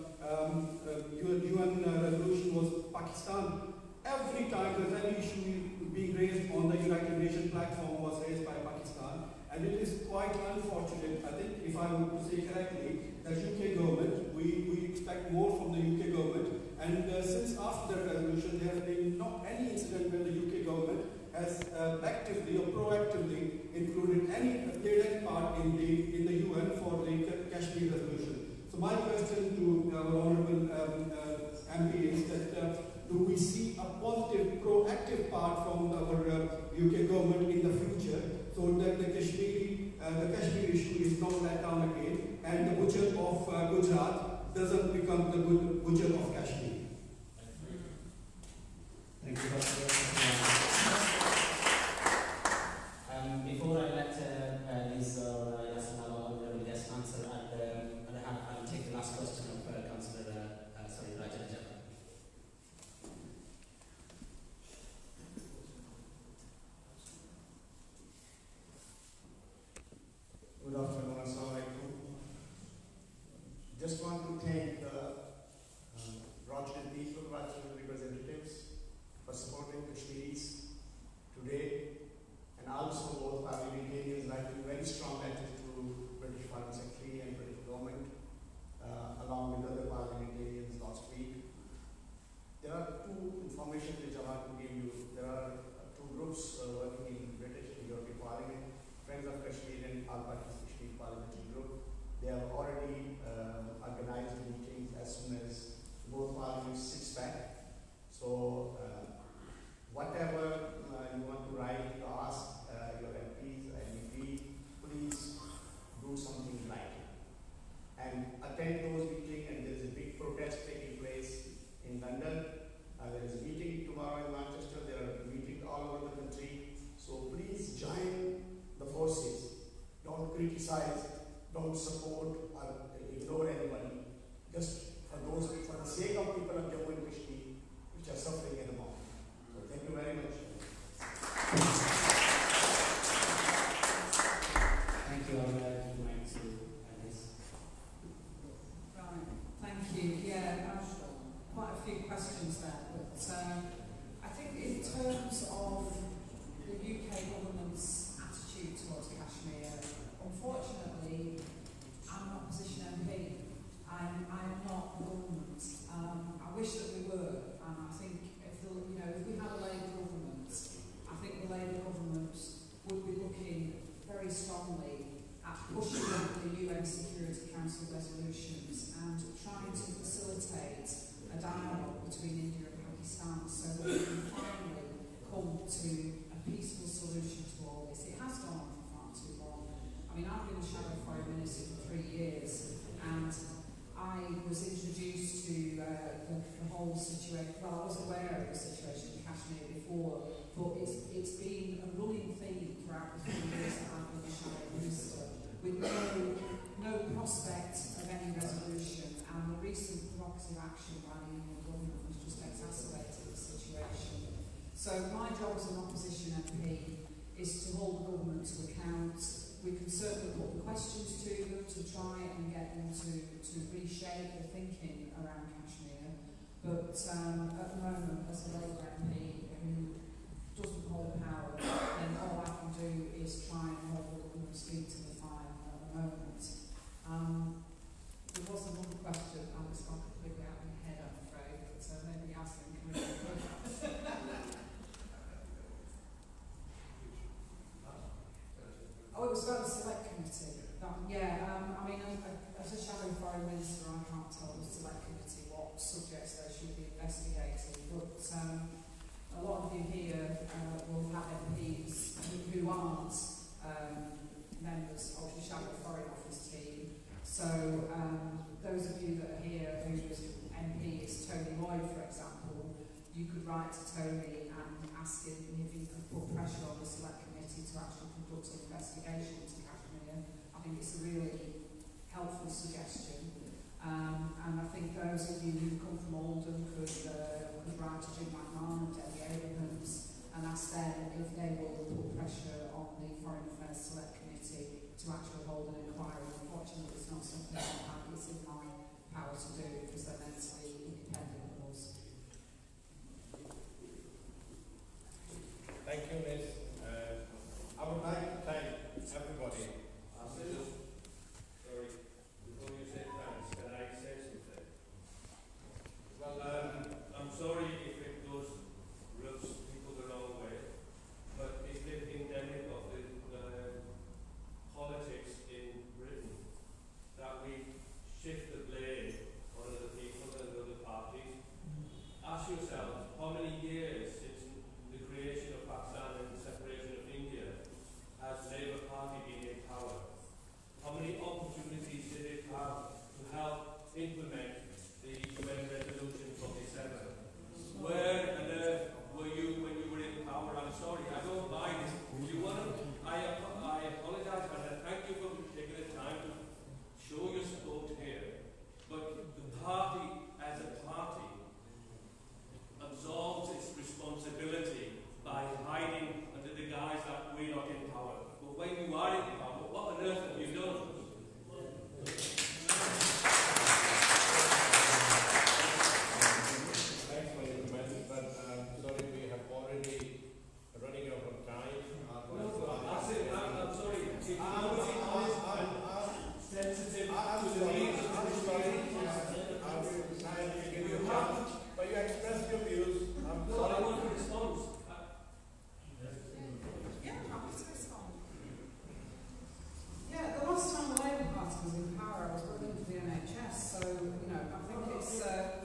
UN resolution was Pakistan. Every time there's any issue being raised on the United Nations platform was raised by Pakistan. And it is quite unfortunate, I think, if I were to say correctly, that UK government, we expect more from the UK government. And since after that resolution, there has been not any incident where the UK government has actively or proactively included played any part in the UN for the Kashmir resolution. So my question to our honourable MP is that do we see a positive, proactive part from our UK government in the future, so that the Kashmir issue is not let down again, and the butcher of Gujarat doesn't become the butcher of Kashmir? Thank you, before I let Liz or Yasin or guest answer, I'll take the last question of Councillor Rajan. Good afternoon, Assalamu alaikum. Just want to thank the Rochdale people, Rochdale representatives, for supporting Kashmiris today, and also both parliamentarians writing very strong letters to British Foreign Secretary and British government, along with other parliamentarians last week. There are 2 information which I want to give you. There are 2 groups working in British and European Parliament, Friends of Kashmir and All Parties Kashmir Parliamentary Group. They have already organized meetings as soon as both parliaments sits back. So whatever you want to write, to ask your MPs, MEP, please do something right and attend those meetings. And there is a big protest taking place in London. There is a meeting tomorrow in Manchester. There are meetings all over the country. So please join the forces. Don't criticize, don't support or ignore anybody. Just for the sake of people of Jammu and Kashmir, which are suffering at the moment. So thank you very much. Thank you. I'll like to Alice. Right, thank you. Yeah, quite a few questions there, but I think in terms of the UK government's attitude towards Kashmir, unfortunately, I'm not opposition MP. I'm not government. I wish that we were, and I think if we had a Labour government, I think the Labour government would be looking very strongly at pushing the UN Security Council resolutions and trying to facilitate a dialogue between India and Pakistan so that we can finally come to a peaceful solution to all this. It has gone on for far too long. I mean, I've been the Shadow Foreign Minister for 3 the whole situation. Well, I was aware of the situation in Kashmir before, but it's been a running theme throughout the 3 years that I've been the Shadow Minister, with no prospect of any resolution, and the recent provocative action by the Indian government has just exacerbated the situation. So my job as an opposition MP is to hold the government to account. We can certainly put the questions to them to try and get them to reshape their thinking around Kashmir. But at the moment, as a Labour MP who doesn't hold power, then all I can do is try and hold the government's feet to the fire at the moment. There was another question, and it's gone completely out of my head, I'm afraid, but maybe Yasmin can remember that. Oh, it was about the select committee. I mean, as a shadow foreign minister, I can't tell the select committee what subjects they should be investigating, but a lot of you here will have MPs who aren't members of the shadow foreign office team. So those of you that are here whose MP is Tony Lloyd, for example, you could write to Tony and ask him if he could put pressure on the select committee to actually conduct an investigation into Kashmir. I think it's a really helpful suggestion. And I think those of you who come from Oldham could write to Jim McMahon and Debbie Abrahams and ask them if they will put pressure on the Foreign Affairs Select Committee to actually hold an inquiry. Unfortunately, it's not something that is in my power to do because they're meant to be independent of us. Thank you, Ms. I would like to thank everybody. Sorry, before you say thanks, can I say something? Well, I'm sorry if it goes rubs people the wrong way, but it's the endemic of the politics in Britain that we shift the blame on other people and other parties. Ask yourselves, how many years since the creation of Pakistan and the separation of India has Labour Party been in power? How many opportunities did it have to help implement the UN Resolution 47? Where on earth were you when you were in power? I'm sorry, I don't mind. If you want to, I apologize, but I thank you for taking the time to show your support here. But the party, as a party, absolves its responsibility by hiding under the guise that we're not in power. But when you are in power, what on earth have you done? Thanks for your comments, but sorry, we have already running out of time. I'm sorry. Sensitive to the needs of the story. I will try to give you a chance, but you expressed your views. I'm sorry. I want to respond. Yeah, I'm happy to respond. Yeah, the last time the Labour Party was in power, I was working for the NHS, so, you know, I think it's...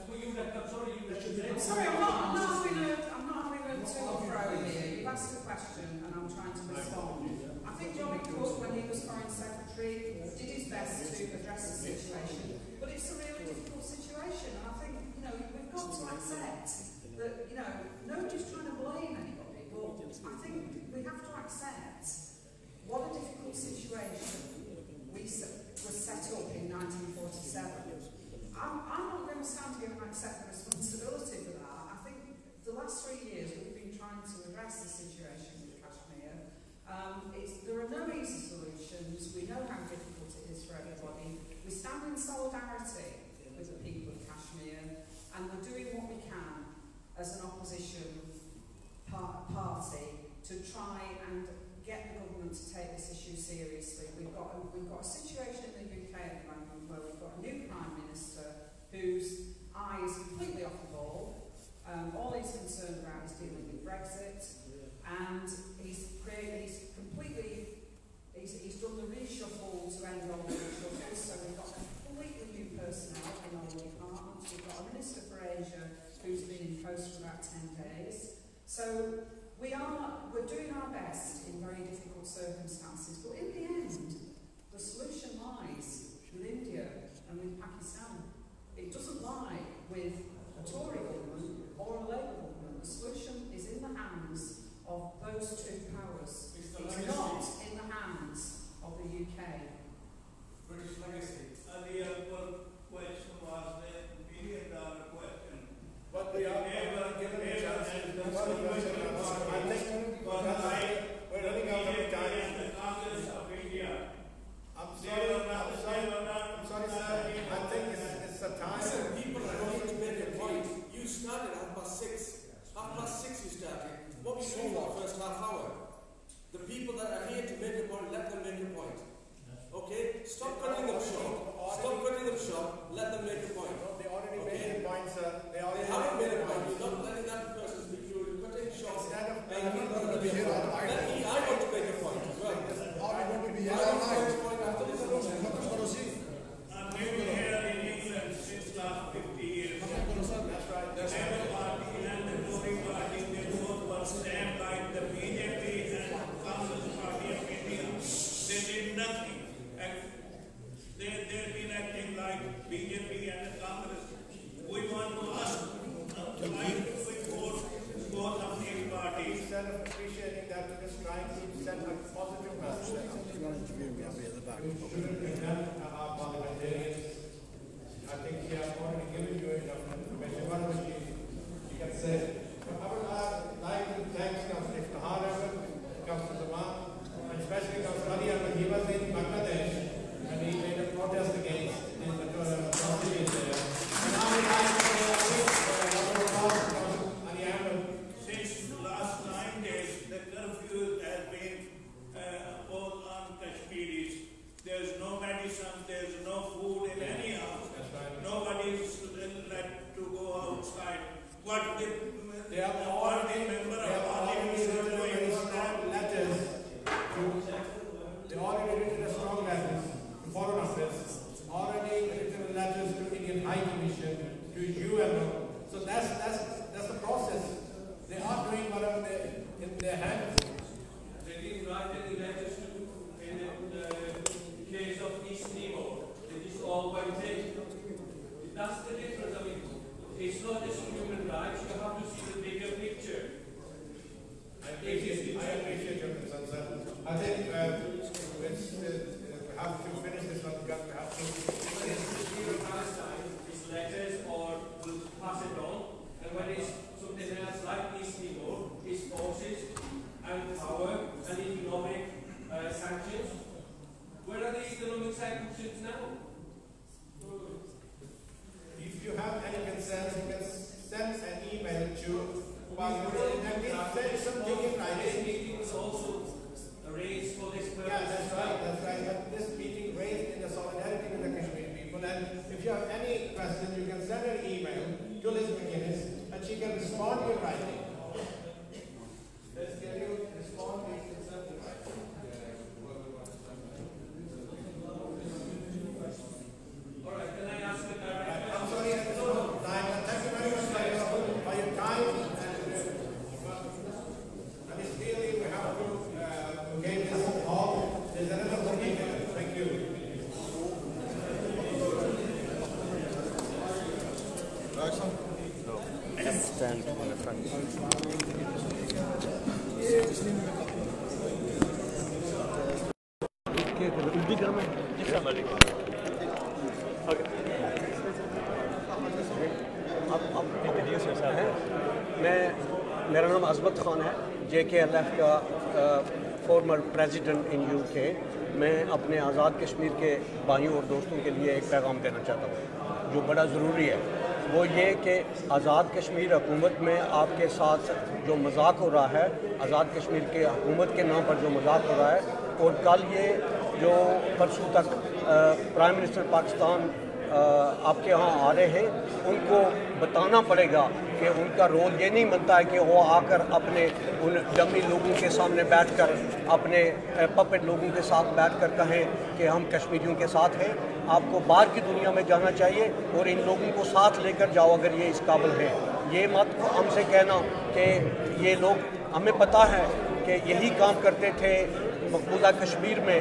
I'm sorry, I'm not having a to and fro here. You've asked a question and I'm trying to respond. I think Johnny Cook, when he was Foreign Secretary, did his best to address the situation, but it's a really difficult situation, and I think, you know, we've got to accept that, you know, nobody's trying to blame anybody, but I think we have to accept what a difficult situation was set up in 1947. I'm not going to stand here and accept the responsibility for that. I think the last 3 years we've been trying to address the situation with Kashmir. There are no easy solutions. We know how difficult it is for everybody. We stand in solidarity with the people of Kashmir, and we're doing what we can as an opposition party to try and get the government to take this issue seriously. We've got a situation in the UK at the moment where we've got a new Prime Minister whose eye is completely off the ball. All he's concerned about is dealing with Brexit, and he's done the reshuffle to end all the reshuffles, so we've got completely new personnel in all the departments. We've got a Minister for Asia who's been in post for about 10 days. So we're doing our best in very difficult circumstances, but in the end, the solution lies with India and with Pakistan. It doesn't lie with a Tory government or a Labour government. The solution is in the hands of those two powers. It's not in the hands of the UK. British legacy. And the question was the million-dollar question. But we are never given a chance to do one question. We're running out of time. The Congress of India. I'm sorry, sir. I think it's a time. Listen, people are here to make a point. You started at 6:30. 6:30 you started. What were you doing for the first half hour? The people that are here to make a point, let them make a point. Okay? Stop cutting them short. Stop cutting them short. Let them make a point. They already made a point, sir. They haven't made a point. You're not letting that person speak. You're cutting short. Instead of I want to make a point as well. I want to be here all night. I've been here in England since last 50 years. That's right. The Labour Party and the Tory Party, they both were same like the BJP and Congress Party of India. They did nothing. And they've been acting like BJP and the Congress. We want to ask why do we vote both of these parties? Instead of appreciating that, we're just trying to send a positive message. Shouldn't condemn our parliamentarians. I think he has already given you enough information. What else you can say? I would like to thank Councillor Iftihar Ahmed, Councillor Zaman, and especially Councillor Ali Ahmed. He was in Bangladesh and he made a protest against the atrocities there. And I would like to Ali Ahmed. Since last 9 days, the curfew has been imposed on Kashmiris. There's no medicine, there's no food in any house. Nobody is let to go outside. What they are already member of parliament doing strong letters they already written a strong letters to Foreign Office, already written letters to Indian High Commission, to UNO. So that's the process. They are doing whatever in their hands. They didn't write any letters in the case of East Timor. It is all by tape. That's the difference. I mean, it's not just human rights. You have to see the bigger picture. I appreciate your concern, sir. I think we have to finish this one. We have to. Palestine is letters or will pass it on, and when it's something else like East Timor, it's forces and power and economic sanctions. Where are the economic sanctions now? If you have any concerns, you can send an email to Parliament and send something in writing. Meeting was also arranged for this purpose. Yeah, that's right. But this meeting raised in the solidarity with the Kashmiri people. And if you have any questions, you can send an email to Liz McGuinness and she can respond in writing. Let's get you respond in writing. All right, can I ask the director? I'm sorry, thank you very much for your time. And it's really, we have to get this all. There's another thing. Thank you. Stand in the front. मेरा नाम अज़मत खान है, JKLF का former president in UK। मैं अपने आज़ाद कश्मीर के भाइयों और दोस्तों के लिए एक पैगाम देना चाहता हूँ जो बड़ा ज़रूरी है। वो ये कि आज़ाद कश्मीर हुकूमत में आपके साथ जो मजाक हो रहा है, आज़ाद कश्मीर के हुकूमत के नाम पर जो मजाक हो रहा है, और कल ये जो परसों तक प्राइम मिनिस्टर पाकिस्तान आपके यहाँ आ रहे हैं, उनको बताना पड़ेगा कि उनका रोल ये नहीं बनता है कि वो आकर अपने उन डमी लोगों के सामने बैठकर अपने पपेट लोगों के साथ बैठकर कहें कि हम कश्मीरियों के साथ हैं। आपको बाहर की दुनिया में जाना चाहिए और इन लोगों को साथ लेकर जाओ अगर ये इस काबिल हैं। ये मत हमसे कहना कि ये लोग, हमें पता है कि यही काम करते थे मकबूजा कश्मीर में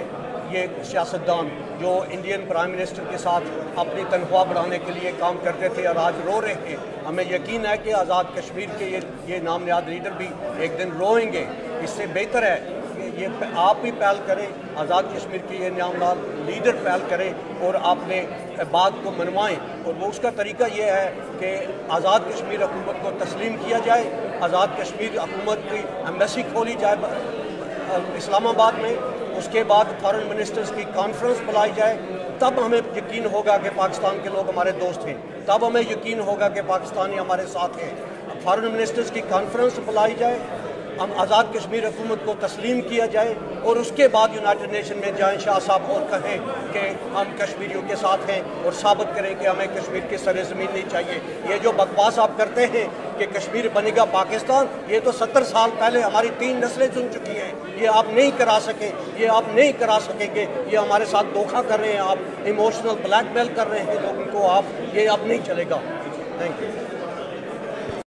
یہ سیاستدان جو انڈین پرائم منسٹر کے ساتھ اپنی تنخواہ بڑھانے کے لیے کام کرتے تھے اور آج رو رہے ہیں. ہمیں یقین ہے کہ آزاد کشمیر کے یہ نام نہاد لیڈر بھی ایک دن روئیں گے. اس سے بہتر ہے کہ یہ آپ بھی پہل کریں, آزاد کشمیر کے یہ نام نہاد لیڈر پہل کریں اور اپنے بات کو منوائیں. اور وہ اس کا طریقہ یہ ہے کہ آزاد کشمیر حکومت کو تسلیم کیا جائے, آزاد کشمیر حکومت کی ایمبیسی کھولی جائے اسلام آباد میں, اس کے بعد فارن منسٹرز کی کانفرنس بلائی جائے. تب ہمیں یقین ہوگا کہ پاکستان کے لوگ ہمارے دوست ہیں, تب ہمیں یقین ہوگا کہ پاکستانی ہمارے ساتھ ہیں. فارن منسٹرز کی کانفرنس بلائی جائے, ہم آزاد کشمیر حکومت کو تسلیم کیا جائے اور اس کے بعد یونائٹڈ نیشن میں جائیں شاہ صاحب اور کہیں کہ ہم کشمیریوں کے ساتھ ہیں اور ثابت کریں کہ ہمیں کشمیر کے سر زمین نہیں چاہیے. یہ جو بکواس آپ کرتے ہیں کہ کشمیر بنے گا پاکستان, یہ تو 70 سال پہلے ہماری 3 نسلیں چن چکی ہیں. یہ آپ نہیں کرا سکیں, یہ آپ نہیں کرا سکیں گے. یہ ہمارے ساتھ دھوکہ کر رہے ہیں, آپ ایموشنل بلیک میل کر رہے ہیں لوگوں کو, آپ یہ اب نہیں چلے گا. Thank you.